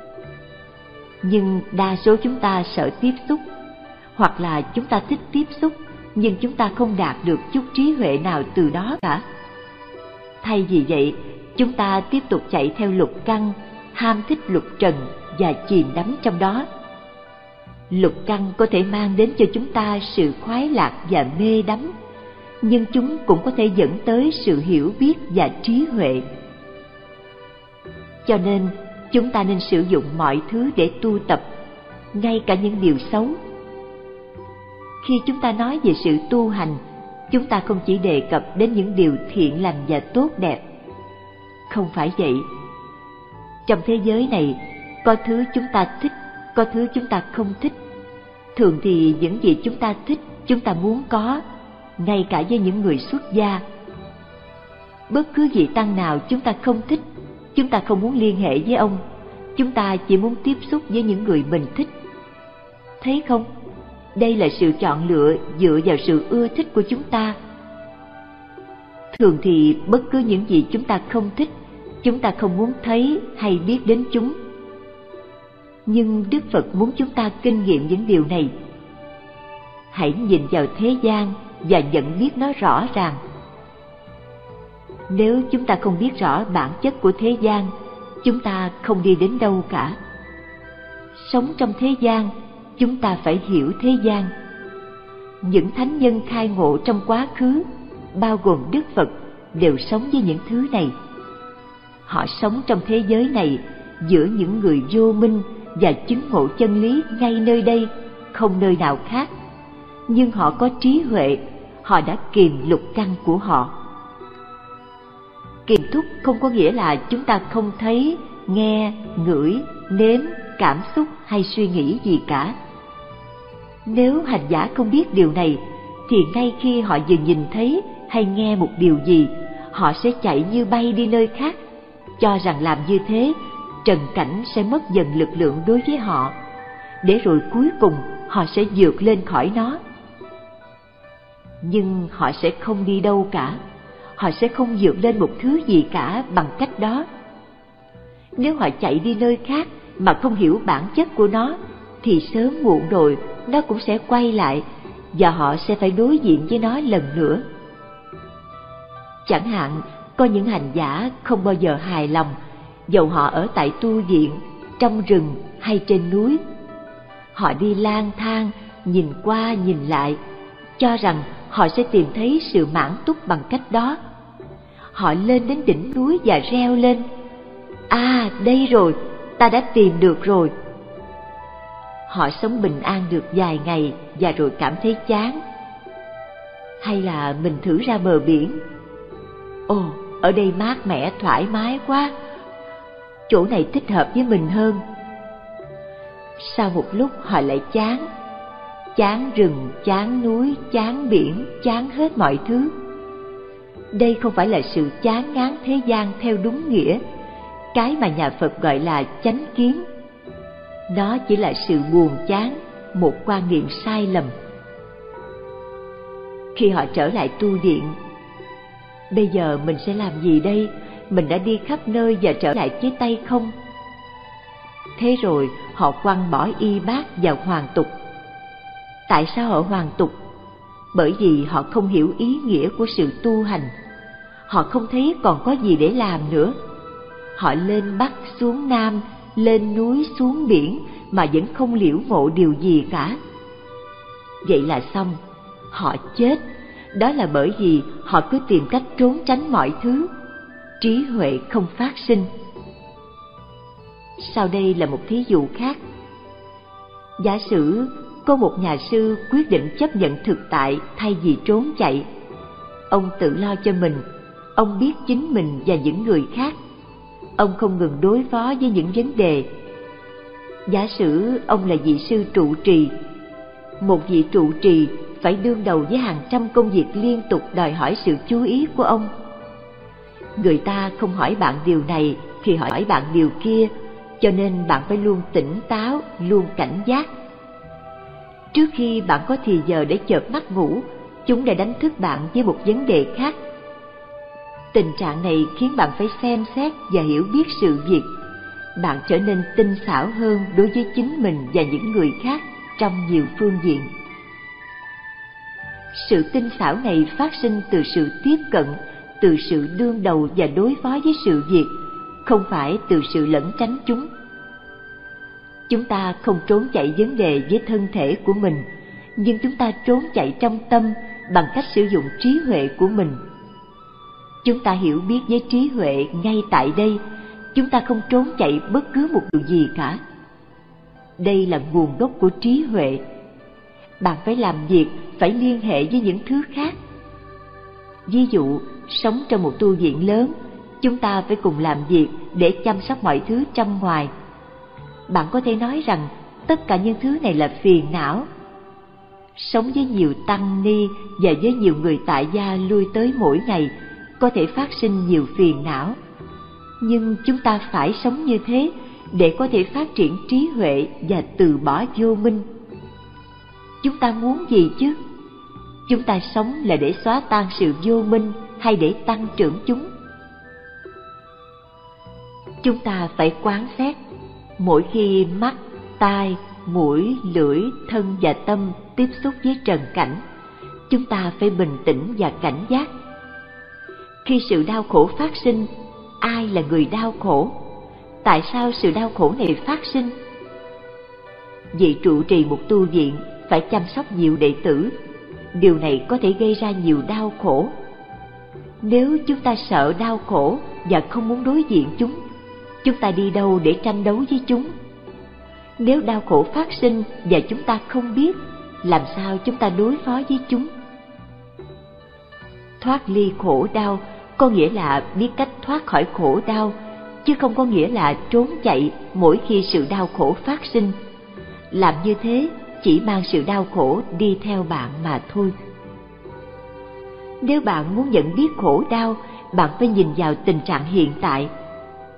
Nhưng đa số chúng ta sợ tiếp xúc, hoặc là chúng ta thích tiếp xúc, nhưng chúng ta không đạt được chút trí huệ nào từ đó cả. Thay vì vậy, chúng ta tiếp tục chạy theo lục căn, ham thích lục trần và chìm đắm trong đó. Lục căn có thể mang đến cho chúng ta sự khoái lạc và mê đắm, nhưng chúng cũng có thể dẫn tới sự hiểu biết và trí huệ. Cho nên, chúng ta nên sử dụng mọi thứ để tu tập, ngay cả những điều xấu. Khi chúng ta nói về sự tu hành, chúng ta không chỉ đề cập đến những điều thiện lành và tốt đẹp. Không phải vậy. Trong thế giới này, có thứ chúng ta thích, có thứ chúng ta không thích. Thường thì những gì chúng ta thích, chúng ta muốn có, ngay cả với những người xuất gia. Bất cứ vị tăng nào chúng ta không thích, chúng ta không muốn liên hệ với ông. Chúng ta chỉ muốn tiếp xúc với những người mình thích. Thấy không? Đây là sự chọn lựa dựa vào sự ưa thích của chúng ta. Thường thì bất cứ những gì chúng ta không thích, chúng ta không muốn thấy hay biết đến chúng. Nhưng Đức Phật muốn chúng ta kinh nghiệm những điều này. Hãy nhìn vào thế gian và nhận biết nó rõ ràng. Nếu chúng ta không biết rõ bản chất của thế gian, chúng ta không đi đến đâu cả. Sống trong thế gian, chúng ta phải hiểu thế gian. Những thánh nhân khai ngộ trong quá khứ, bao gồm Đức Phật, đều sống với những thứ này. Họ sống trong thế giới này giữa những người vô minh và chứng ngộ chân lý ngay nơi đây, không nơi nào khác. Nhưng họ có trí huệ, họ đã kiềm lục căn của họ. Kiềm thúc không có nghĩa là chúng ta không thấy, nghe, ngửi, nếm, cảm xúc hay suy nghĩ gì cả. Nếu hành giả không biết điều này, thì ngay khi họ vừa nhìn thấy hay nghe một điều gì, họ sẽ chạy như bay đi nơi khác, cho rằng làm như thế, trần cảnh sẽ mất dần lực lượng đối với họ, để rồi cuối cùng họ sẽ vượt lên khỏi nó. Nhưng họ sẽ không đi đâu cả, họ sẽ không vượt lên một thứ gì cả bằng cách đó. Nếu họ chạy đi nơi khác mà không hiểu bản chất của nó, thì sớm muộn rồi nó cũng sẽ quay lại, và họ sẽ phải đối diện với nó lần nữa. Chẳng hạn, có những hành giả không bao giờ hài lòng, dầu họ ở tại tu viện, trong rừng hay trên núi. Họ đi lang thang, nhìn qua nhìn lại, cho rằng họ sẽ tìm thấy sự mãn túc bằng cách đó. Họ lên đến đỉnh núi và reo lên: "À, đây rồi, ta đã tìm được rồi." Họ sống bình an được vài ngày và rồi cảm thấy chán. Hay là mình thử ra bờ biển: "Ồ, ở đây mát mẻ thoải mái quá, chỗ này thích hợp với mình hơn." Sau một lúc họ lại chán, chán rừng, chán núi, chán biển, chán hết mọi thứ. Đây không phải là sự chán ngán thế gian theo đúng nghĩa, cái mà nhà Phật gọi là chánh kiến. Nó chỉ là sự buồn chán, một quan niệm sai lầm. Khi họ trở lại tu viện: "Bây giờ mình sẽ làm gì đây? Mình đã đi khắp nơi và trở lại với tay không?" Thế rồi họ quăng bỏ y bát và hoàn tục. Tại sao họ hoàn tục? Bởi vì họ không hiểu ý nghĩa của sự tu hành. Họ không thấy còn có gì để làm nữa. Họ lên Bắc xuống Nam, lên núi xuống biển mà vẫn không liễu ngộ điều gì cả. Vậy là xong, họ chết. Đó là bởi vì họ cứ tìm cách trốn tránh mọi thứ. Trí huệ không phát sinh. Sau đây là một thí dụ khác. Giả sử có một nhà sư quyết định chấp nhận thực tại thay vì trốn chạy. Ông tự lo cho mình, ông biết chính mình và những người khác. Ông không ngừng đối phó với những vấn đề. Giả sử ông là vị sư trụ trì. Một vị trụ trì phải đương đầu với hàng trăm công việc liên tục đòi hỏi sự chú ý của ông. Người ta không hỏi bạn điều này thì hỏi bạn điều kia, cho nên bạn phải luôn tỉnh táo, luôn cảnh giác. Trước khi bạn có thì giờ để chợp mắt ngủ, chúng đã đánh thức bạn với một vấn đề khác. Tình trạng này khiến bạn phải xem xét và hiểu biết sự việc. Bạn trở nên tinh xảo hơn đối với chính mình và những người khác trong nhiều phương diện. Sự tinh xảo này phát sinh từ sự tiếp cận, từ sự đương đầu và đối phó với sự việc, không phải từ sự lẩn tránh chúng. Chúng ta không trốn chạy vấn đề với thân thể của mình, nhưng chúng ta trốn chạy trong tâm bằng cách sử dụng trí huệ của mình. Chúng ta hiểu biết với trí huệ ngay tại đây, chúng ta không trốn chạy bất cứ một điều gì cả. Đây là nguồn gốc của trí huệ. Bạn phải làm việc, phải liên hệ với những thứ khác. Ví dụ, sống trong một tu viện lớn, chúng ta phải cùng làm việc để chăm sóc mọi thứ trong ngoài. Bạn có thể nói rằng tất cả những thứ này là phiền não. Sống với nhiều tăng ni và với nhiều người tại gia lui tới mỗi ngày có thể phát sinh nhiều phiền não. Nhưng chúng ta phải sống như thế để có thể phát triển trí huệ và từ bỏ vô minh. Chúng ta muốn gì chứ? Chúng ta sống là để xóa tan sự vô minh hay để tăng trưởng chúng? Chúng ta phải quán xét. Mỗi khi mắt, tai, mũi, lưỡi, thân và tâm tiếp xúc với trần cảnh, chúng ta phải bình tĩnh và cảnh giác. Khi sự đau khổ phát sinh, ai là người đau khổ? Tại sao sự đau khổ này phát sinh? Vị trụ trì một tu viện phải chăm sóc nhiều đệ tử. Điều này có thể gây ra nhiều đau khổ. Nếu chúng ta sợ đau khổ và không muốn đối diện chúng, chúng ta đi đâu để tranh đấu với chúng? Nếu đau khổ phát sinh và chúng ta không biết, làm sao chúng ta đối phó với chúng? Thoát ly khổ đau có nghĩa là biết cách thoát khỏi khổ đau, chứ không có nghĩa là trốn chạy mỗi khi sự đau khổ phát sinh. Làm như thế chỉ mang sự đau khổ đi theo bạn mà thôi. Nếu bạn muốn nhận biết khổ đau, bạn phải nhìn vào tình trạng hiện tại.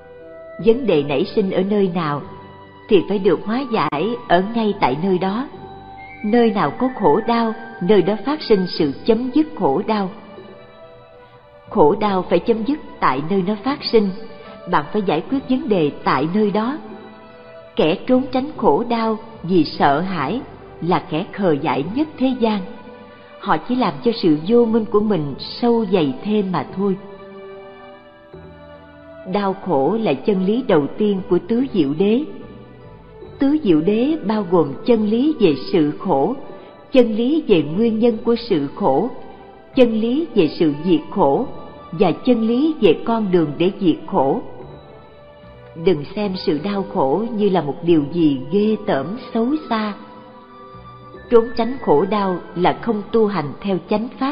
vấn đề nảy sinh ở nơi nào thì phải được hóa giải ở ngay tại nơi đó. Nơi nào có khổ đau, nơi đó phát sinh sự chấm dứt khổ đau. Khổ đau phải chấm dứt tại nơi nó phát sinh, bạn phải giải quyết vấn đề tại nơi đó. Kẻ trốn tránh khổ đau vì sợ hãi là kẻ khờ dại nhất thế gian. Họ chỉ làm cho sự vô minh của mình sâu dày thêm mà thôi. Đau khổ là chân lý đầu tiên của tứ diệu đế. Tứ diệu đế bao gồm chân lý về sự khổ, chân lý về nguyên nhân của sự khổ, chân lý về sự diệt khổ và chân lý về con đường để diệt khổ. Đừng xem sự đau khổ như là một điều gì ghê tởm xấu xa. Trốn tránh khổ đau là không tu hành theo chánh pháp.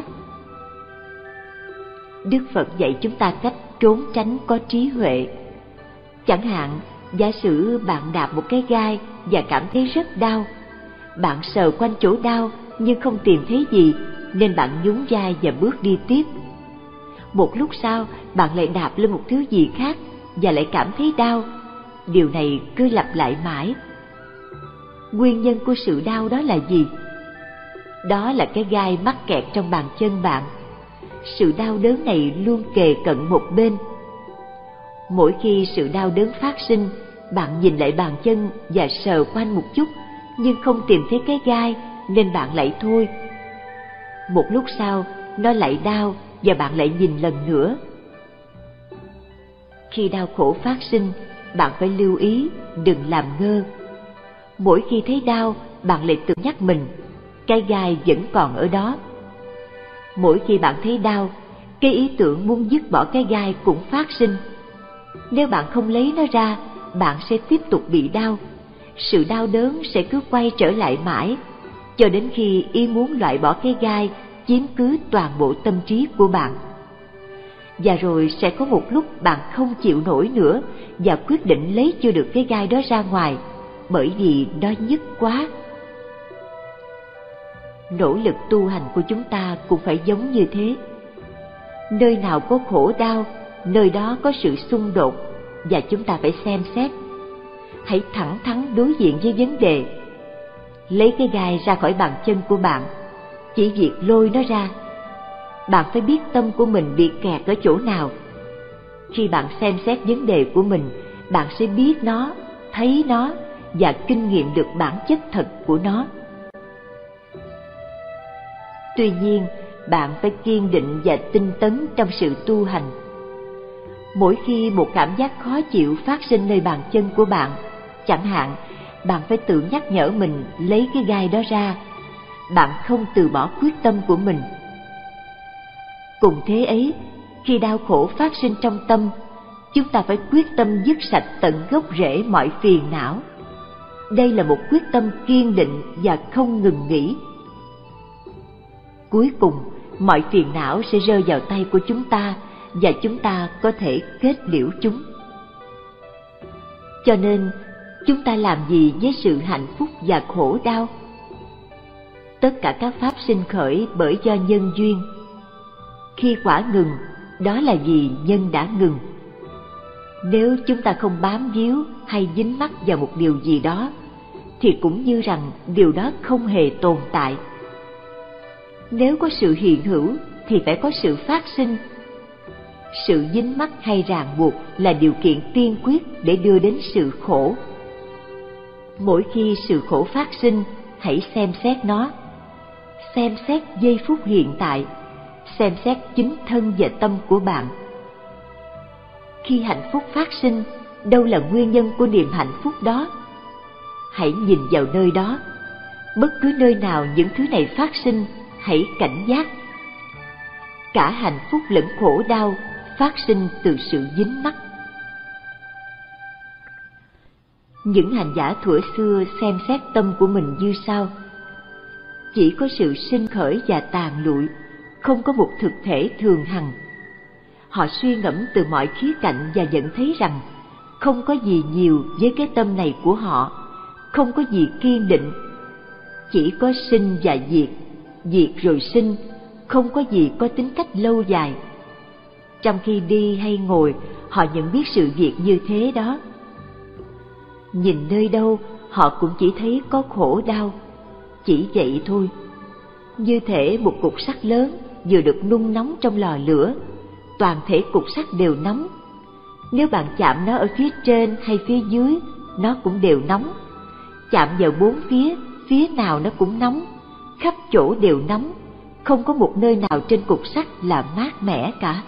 Đức Phật dạy chúng ta cách trốn tránh có trí huệ. Chẳng hạn, giả sử bạn đạp một cái gai và cảm thấy rất đau. Bạn sờ quanh chỗ đau nhưng không tìm thấy gì, nên bạn nhún vai và bước đi tiếp. Một lúc sau, bạn lại đạp lên một thứ gì khác và lại cảm thấy đau. Điều này cứ lặp lại mãi. Nguyên nhân của sự đau đó là gì? Đó là cái gai mắc kẹt trong bàn chân bạn. Sự đau đớn này luôn kề cận một bên. Mỗi khi sự đau đớn phát sinh, bạn nhìn lại bàn chân và sờ quanh một chút, nhưng không tìm thấy cái gai, nên bạn lại thôi. Một lúc sau, nó lại đau và bạn lại nhìn lần nữa. Khi đau khổ phát sinh, bạn phải lưu ý, đừng làm ngơ. Mỗi khi thấy đau, bạn lại tự nhắc mình, cái gai vẫn còn ở đó. Mỗi khi bạn thấy đau, cái ý tưởng muốn dứt bỏ cái gai cũng phát sinh. Nếu bạn không lấy nó ra, bạn sẽ tiếp tục bị đau. Sự đau đớn sẽ cứ quay trở lại mãi, cho đến khi ý muốn loại bỏ cái gai chiếm cứ toàn bộ tâm trí của bạn. Và rồi sẽ có một lúc bạn không chịu nổi nữa và quyết định lấy cho được cái gai đó ra ngoài, bởi vì nó nhức quá. Nỗ lực tu hành của chúng ta cũng phải giống như thế. Nơi nào có khổ đau, nơi đó có sự xung đột, và chúng ta phải xem xét. Hãy thẳng thắn đối diện với vấn đề. Lấy cái gai ra khỏi bàn chân của bạn, chỉ việc lôi nó ra. Bạn phải biết tâm của mình bị kẹt ở chỗ nào. Khi bạn xem xét vấn đề của mình, bạn sẽ biết nó, thấy nó và kinh nghiệm được bản chất thật của nó. Tuy nhiên, bạn phải kiên định và tinh tấn trong sự tu hành. Mỗi khi một cảm giác khó chịu phát sinh nơi bàn chân của bạn, chẳng hạn, bạn phải tự nhắc nhở mình lấy cái gai đó ra. Bạn không từ bỏ quyết tâm của mình. Cùng thế ấy, khi đau khổ phát sinh trong tâm, chúng ta phải quyết tâm dứt sạch tận gốc rễ mọi phiền não. Đây là một quyết tâm kiên định và không ngừng nghỉ. Cuối cùng, mọi phiền não sẽ rơi vào tay của chúng ta và chúng ta có thể kết liễu chúng. Cho nên, chúng ta làm gì với sự hạnh phúc và khổ đau? Tất cả các pháp sinh khởi bởi do nhân duyên. Khi quả ngừng, đó là vì nhân đã ngừng. Nếu chúng ta không bám víu hay dính mắc vào một điều gì đó, thì cũng như rằng điều đó không hề tồn tại. Nếu có sự hiện hữu thì phải có sự phát sinh. Sự dính mắc hay ràng buộc là điều kiện tiên quyết để đưa đến sự khổ. Mỗi khi sự khổ phát sinh, hãy xem xét nó. Xem xét giây phút hiện tại, xem xét chính thân và tâm của bạn. Khi hạnh phúc phát sinh, đâu là nguyên nhân của niềm hạnh phúc đó? Hãy nhìn vào nơi đó. Bất cứ nơi nào những thứ này phát sinh, hãy cảnh giác. Cả hạnh phúc lẫn khổ đau phát sinh từ sự dính mắc. Những hành giả thuở xưa xem xét tâm của mình như sau: chỉ có sự sinh khởi và tàn lụi, không có một thực thể thường hằng. Họ suy ngẫm từ mọi khía cạnh và nhận thấy rằng không có gì nhiều với cái tâm này của họ, không có gì kiên định. Chỉ có sinh và diệt, diệt rồi sinh, không có gì có tính cách lâu dài. Trong khi đi hay ngồi, họ nhận biết sự việc như thế đó. Nhìn nơi đâu họ cũng chỉ thấy có khổ đau, chỉ vậy thôi. Như thể một cục sắt lớn vừa được nung nóng trong lò lửa, toàn thể cục sắt đều nóng. Nếu bạn chạm nó ở phía trên hay phía dưới, nó cũng đều nóng. Chạm vào bốn phía, phía nào nó cũng nóng, khắp chỗ đều nóng, không có một nơi nào trên cục sắt là mát mẻ cả.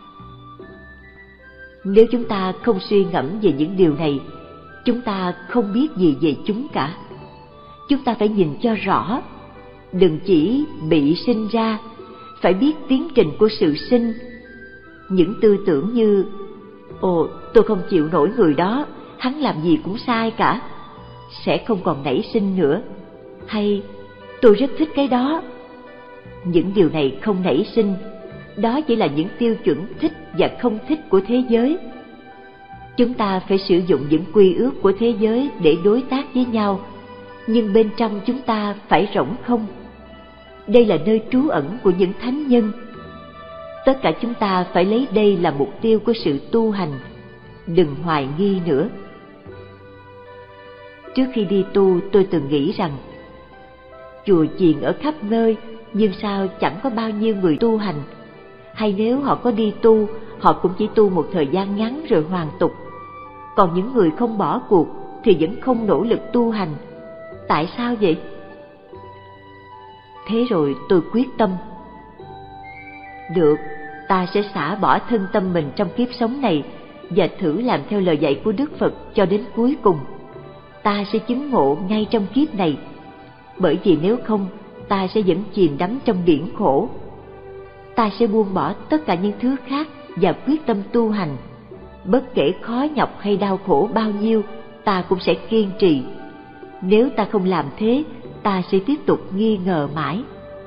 Nếu chúng ta không suy ngẫm về những điều này, chúng ta không biết gì về chúng cả. Chúng ta phải nhìn cho rõ, đừng chỉ bị sinh ra, phải biết tiến trình của sự sinh. Những tư tưởng như ồ, tôi không chịu nổi người đó, hắn làm gì cũng sai cả, sẽ không còn nảy sinh nữa. Hay tôi rất thích cái đó. Những điều này không nảy sinh, đó chỉ là những tiêu chuẩn thích và không thích của thế giới. Chúng ta phải sử dụng những quy ước của thế giới để đối tác với nhau, nhưng bên trong chúng ta phải rỗng không. Đây là nơi trú ẩn của những thánh nhân. Tất cả chúng ta phải lấy đây là mục tiêu của sự tu hành, đừng hoài nghi nữa. Trước khi đi tu, tôi từng nghĩ rằng chùa chiền ở khắp nơi, nhưng sao chẳng có bao nhiêu người tu hành? Hay nếu họ có đi tu, họ cũng chỉ tu một thời gian ngắn rồi hoàn tục. Còn những người không bỏ cuộc thì vẫn không nỗ lực tu hành. Tại sao vậy? Thế rồi tôi quyết tâm. Được, ta sẽ xả bỏ thân tâm mình trong kiếp sống này và thử làm theo lời dạy của Đức Phật cho đến cuối cùng. Ta sẽ chứng ngộ ngay trong kiếp này, bởi vì nếu không, ta sẽ vẫn chìm đắm trong biển khổ. Ta sẽ buông bỏ tất cả những thứ khác và quyết tâm tu hành. Bất kể khó nhọc hay đau khổ bao nhiêu, ta cũng sẽ kiên trì. Nếu ta không làm thế, ta sẽ tiếp tục nghi ngờ mãi.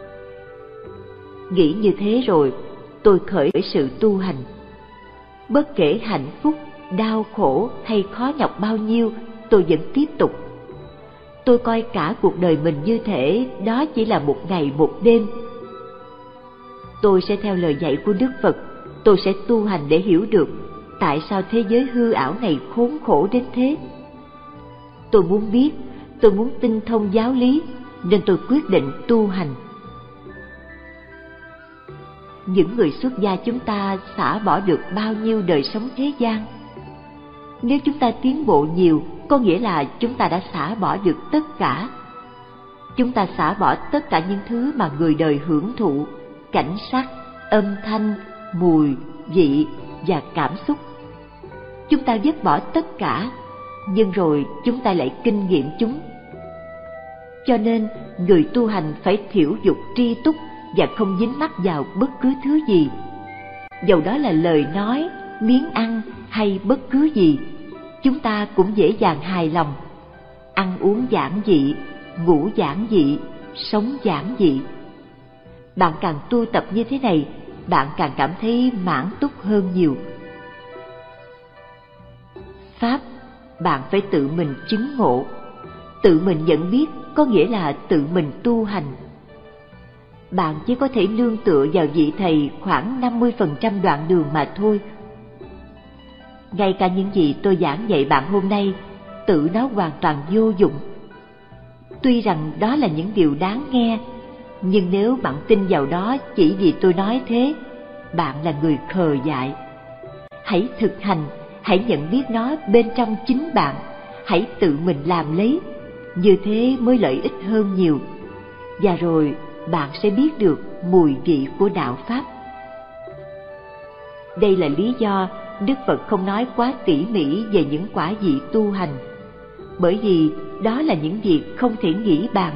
Nghĩ như thế rồi, tôi khởi sự tu hành. Bất kể hạnh phúc, đau khổ hay khó nhọc bao nhiêu, tôi vẫn tiếp tục. Tôi coi cả cuộc đời mình như thể đó chỉ là một ngày một đêm. Tôi sẽ theo lời dạy của Đức Phật, tôi sẽ tu hành để hiểu được tại sao thế giới hư ảo này khốn khổ đến thế. Tôi muốn biết, tôi muốn tinh thông giáo lý, nên tôi quyết định tu hành. Những người xuất gia chúng ta xả bỏ được bao nhiêu đời sống thế gian? Nếu chúng ta tiến bộ nhiều, có nghĩa là chúng ta đã xả bỏ được tất cả. Chúng ta xả bỏ tất cả những thứ mà người đời hưởng thụ, cảnh sắc, âm thanh, mùi, vị và cảm xúc. Chúng ta vứt bỏ tất cả, nhưng rồi chúng ta lại kinh nghiệm chúng. Cho nên, người tu hành phải thiểu dục tri túc và không dính mắc vào bất cứ thứ gì. Dầu đó là lời nói, miếng ăn hay bất cứ gì, chúng ta cũng dễ dàng hài lòng. Ăn uống giản dị, ngủ giản dị, sống giản dị. Bạn càng tu tập như thế này, bạn càng cảm thấy mãn túc hơn nhiều. Pháp, bạn phải tự mình chứng ngộ. Tự mình nhận biết có nghĩa là tự mình tu hành. Bạn chỉ có thể nương tựa vào vị thầy khoảng năm mươi phần trăm đoạn đường mà thôi. Ngay cả những gì tôi giảng dạy bạn hôm nay, tự nó hoàn toàn vô dụng. Tuy rằng đó là những điều đáng nghe, nhưng nếu bạn tin vào đó chỉ vì tôi nói thế, bạn là người khờ dại. Hãy thực hành, hãy nhận biết nó bên trong chính bạn, hãy tự mình làm lấy, như thế mới lợi ích hơn nhiều. Và rồi bạn sẽ biết được mùi vị của đạo Pháp. Đây là lý do Đức Phật không nói quá tỉ mỉ về những quả vị tu hành, bởi vì đó là những việc không thể nghĩ bàn.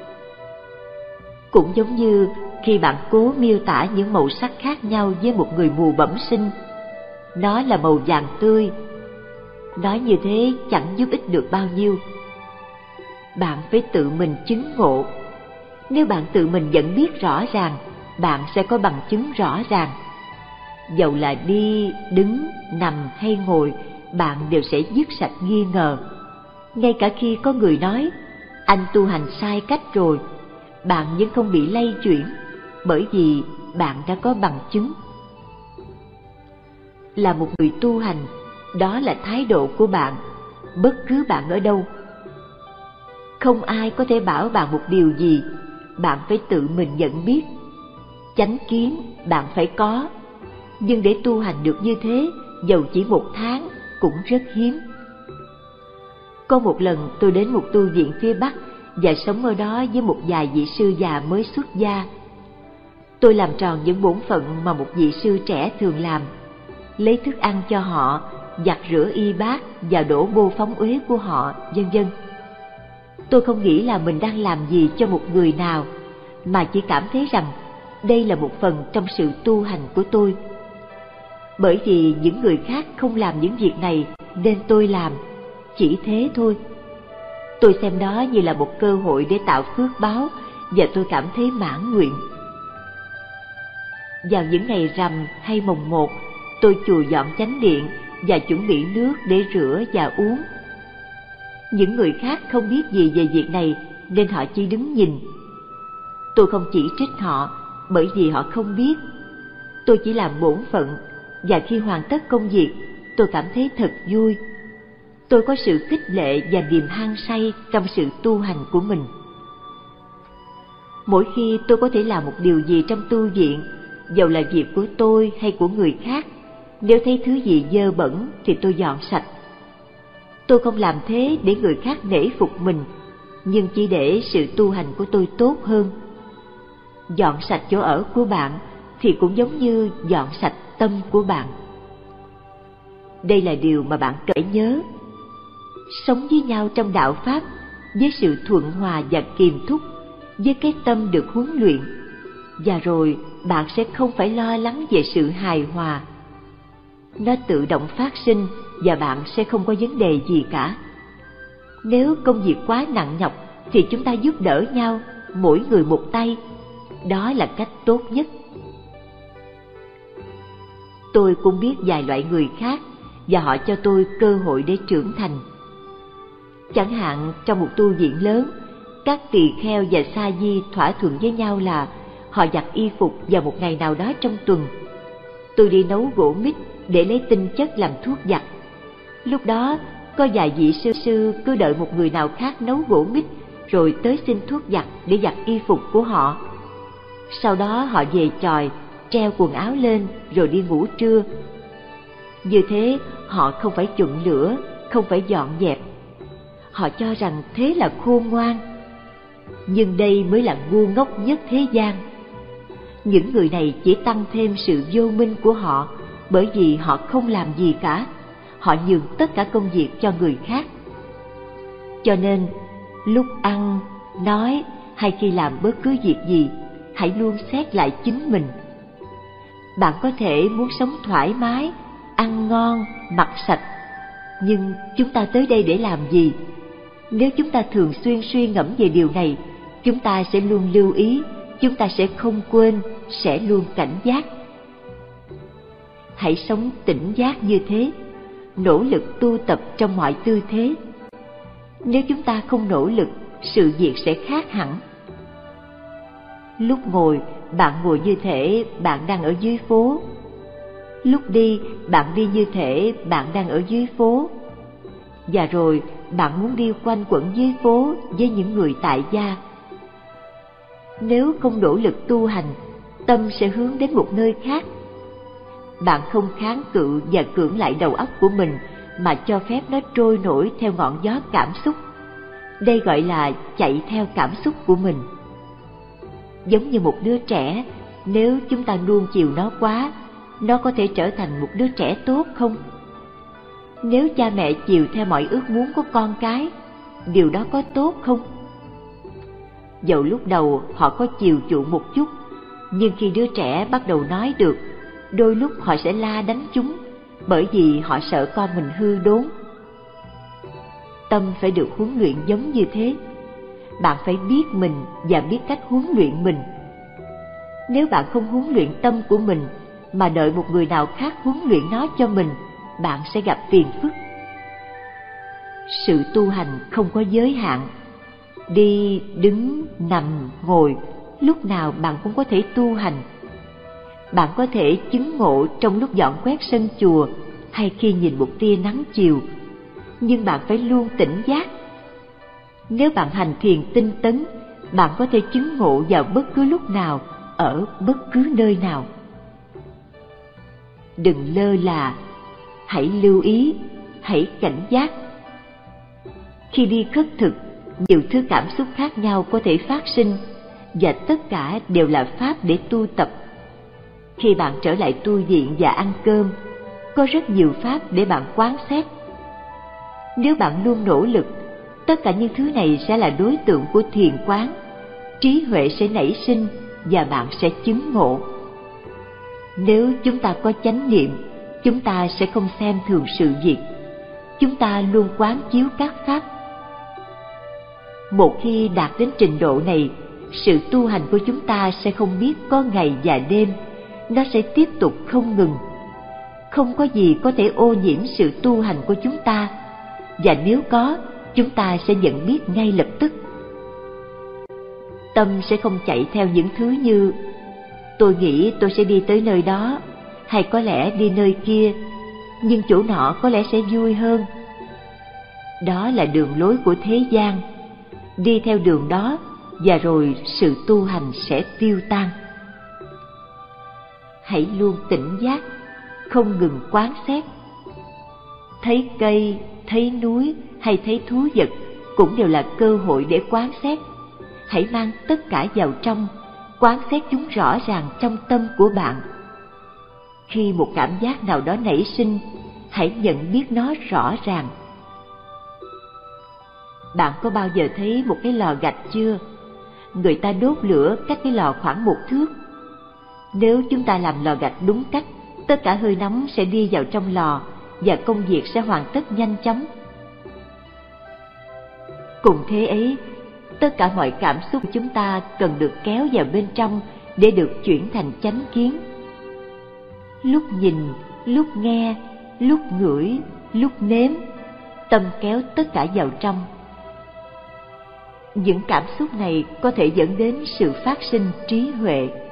Cũng giống như khi bạn cố miêu tả những màu sắc khác nhau với một người mù bẩm sinh, nó là màu vàng tươi. Nói như thế chẳng giúp ích được bao nhiêu. Bạn phải tự mình chứng ngộ. Nếu bạn tự mình nhận biết rõ ràng, bạn sẽ có bằng chứng rõ ràng. Dầu là đi, đứng, nằm hay ngồi, bạn đều sẽ dứt sạch nghi ngờ. Ngay cả khi có người nói, anh tu hành sai cách rồi, bạn vẫn không bị lay chuyển, bởi vì bạn đã có bằng chứng. Là một người tu hành, đó là thái độ của bạn, bất cứ bạn ở đâu. Không ai có thể bảo bạn một điều gì, bạn phải tự mình nhận biết. Chánh kiến bạn phải có, nhưng để tu hành được như thế, dầu chỉ một tháng cũng rất hiếm. Có một lần tôi đến một tu viện phía Bắc và sống ở đó với một vài vị sư già mới xuất gia. Tôi làm tròn những bổn phận mà một vị sư trẻ thường làm, lấy thức ăn cho họ, giặt rửa y bát và đổ bô phóng uế của họ, vân vân. Tôi không nghĩ là mình đang làm gì cho một người nào, mà chỉ cảm thấy rằng đây là một phần trong sự tu hành của tôi. Bởi vì những người khác không làm những việc này nên tôi làm, chỉ thế thôi. Tôi xem đó như là một cơ hội để tạo phước báo và tôi cảm thấy mãn nguyện. Vào những ngày rằm hay mồng một, tôi chùi dọn chánh điện và chuẩn bị nước để rửa và uống. Những người khác không biết gì về việc này nên họ chỉ đứng nhìn. Tôi không chỉ trích họ bởi vì họ không biết. Tôi chỉ làm bổn phận, và khi hoàn tất công việc, tôi cảm thấy thật vui. Tôi có sự khích lệ và niềm hăng say trong sự tu hành của mình. Mỗi khi tôi có thể làm một điều gì trong tu viện, dầu là việc của tôi hay của người khác, nếu thấy thứ gì dơ bẩn thì tôi dọn sạch. Tôi không làm thế để người khác nể phục mình, nhưng chỉ để sự tu hành của tôi tốt hơn. Dọn sạch chỗ ở của bạn thì cũng giống như dọn sạch tâm của bạn. Đây là điều mà bạn cần nhớ. Sống với nhau trong đạo Pháp với sự thuận hòa và kiềm thúc, với cái tâm được huấn luyện, và rồi bạn sẽ không phải lo lắng về sự hài hòa. Nó tự động phát sinh và bạn sẽ không có vấn đề gì cả. Nếu công việc quá nặng nhọc thì chúng ta giúp đỡ nhau, mỗi người một tay. Đó là cách tốt nhất. Tôi cũng biết vài loại người khác và họ cho tôi cơ hội để trưởng thành. Chẳng hạn trong một tu viện lớn, các tỳ kheo và sa di thỏa thuận với nhau là họ giặt y phục vào một ngày nào đó trong tuần. Tôi đi nấu gỗ mít để lấy tinh chất làm thuốc giặt. Lúc đó có vài vị sư sư cứ đợi một người nào khác nấu gỗ mít rồi tới xin thuốc giặt để giặt y phục của họ. Sau đó họ về chòi, treo quần áo lên rồi đi ngủ trưa. Như thế họ không phải chụng lửa, không phải dọn dẹp. Họ cho rằng thế là khôn ngoan. Nhưng đây mới là ngu ngốc nhất thế gian. Những người này chỉ tăng thêm sự vô minh của họ, bởi vì họ không làm gì cả. Họ nhường tất cả công việc cho người khác. Cho nên, lúc ăn, nói hay khi làm bất cứ việc gì, hãy luôn xét lại chính mình. Bạn có thể muốn sống thoải mái, ăn ngon, mặc sạch, nhưng chúng ta tới đây để làm gì? Nếu chúng ta thường xuyên suy ngẫm về điều này, chúng ta sẽ luôn lưu ý, chúng ta sẽ không quên, sẽ luôn cảnh giác. Hãy sống tỉnh giác như thế, nỗ lực tu tập trong mọi tư thế. Nếu chúng ta không nỗ lực, sự việc sẽ khác hẳn. Lúc ngồi, bạn ngồi như thể bạn đang ở dưới phố. Lúc đi, bạn đi như thể bạn đang ở dưới phố. Và rồi, bạn muốn đi quanh quẩn dưới phố với những người tại gia. Nếu không nỗ lực tu hành, tâm sẽ hướng đến một nơi khác. Bạn không kháng cự và cưỡng lại đầu óc của mình, mà cho phép nó trôi nổi theo ngọn gió cảm xúc. Đây gọi là chạy theo cảm xúc của mình. Giống như một đứa trẻ, nếu chúng ta nuông chiều nó quá, nó có thể trở thành một đứa trẻ tốt không? Nếu cha mẹ chiều theo mọi ước muốn của con cái, điều đó có tốt không? Dẫu lúc đầu họ có chiều chuộng một chút, nhưng khi đứa trẻ bắt đầu nói được, đôi lúc họ sẽ la đánh chúng, bởi vì họ sợ con mình hư đốn. Tâm phải được huấn luyện giống như thế. Bạn phải biết mình và biết cách huấn luyện mình. Nếu bạn không huấn luyện tâm của mình, mà đợi một người nào khác huấn luyện nó cho mình, bạn sẽ gặp phiền phức. Sự tu hành không có giới hạn. Đi, đứng, nằm, ngồi, lúc nào bạn cũng có thể tu hành. Bạn có thể chứng ngộ trong lúc dọn quét sân chùa hay khi nhìn một tia nắng chiều, nhưng bạn phải luôn tỉnh giác. Nếu bạn hành thiền tinh tấn, bạn có thể chứng ngộ vào bất cứ lúc nào, ở bất cứ nơi nào. Đừng lơ là, hãy lưu ý, hãy cảnh giác. Khi đi khất thực, nhiều thứ cảm xúc khác nhau có thể phát sinh, và tất cả đều là pháp để tu tập. Khi bạn trở lại tu viện và ăn cơm, có rất nhiều pháp để bạn quán xét. Nếu bạn luôn nỗ lực, tất cả những thứ này sẽ là đối tượng của thiền quán. Trí huệ sẽ nảy sinh và bạn sẽ chứng ngộ. Nếu chúng ta có chánh niệm, chúng ta sẽ không xem thường sự việc. Chúng ta luôn quán chiếu các pháp. Một khi đạt đến trình độ này, sự tu hành của chúng ta sẽ không biết có ngày và đêm, nó sẽ tiếp tục không ngừng. Không có gì có thể ô nhiễm sự tu hành của chúng ta, và nếu có, chúng ta sẽ nhận biết ngay lập tức. Tâm sẽ không chạy theo những thứ như tôi nghĩ tôi sẽ đi tới nơi đó, hay có lẽ đi nơi kia, nhưng chỗ nọ có lẽ sẽ vui hơn. Đó là đường lối của thế gian. Đi theo đường đó và rồi sự tu hành sẽ tiêu tan. Hãy luôn tỉnh giác, không ngừng quán xét. Thấy cây, thấy núi hay thấy thú vật cũng đều là cơ hội để quán xét. Hãy mang tất cả vào trong, quán xét chúng rõ ràng trong tâm của bạn. Khi một cảm giác nào đó nảy sinh, hãy nhận biết nó rõ ràng. Bạn có bao giờ thấy một cái lò gạch chưa? Người ta đốt lửa cách cái lò khoảng một thước. Nếu chúng ta làm lò gạch đúng cách, tất cả hơi nóng sẽ đi vào trong lò và công việc sẽ hoàn tất nhanh chóng. Cùng thế ấy, tất cả mọi cảm xúc của chúng ta cần được kéo vào bên trong để được chuyển thành chánh kiến. Lúc nhìn, lúc nghe, lúc ngửi, lúc nếm, tâm kéo tất cả vào trong. Những cảm xúc này có thể dẫn đến sự phát sinh trí huệ.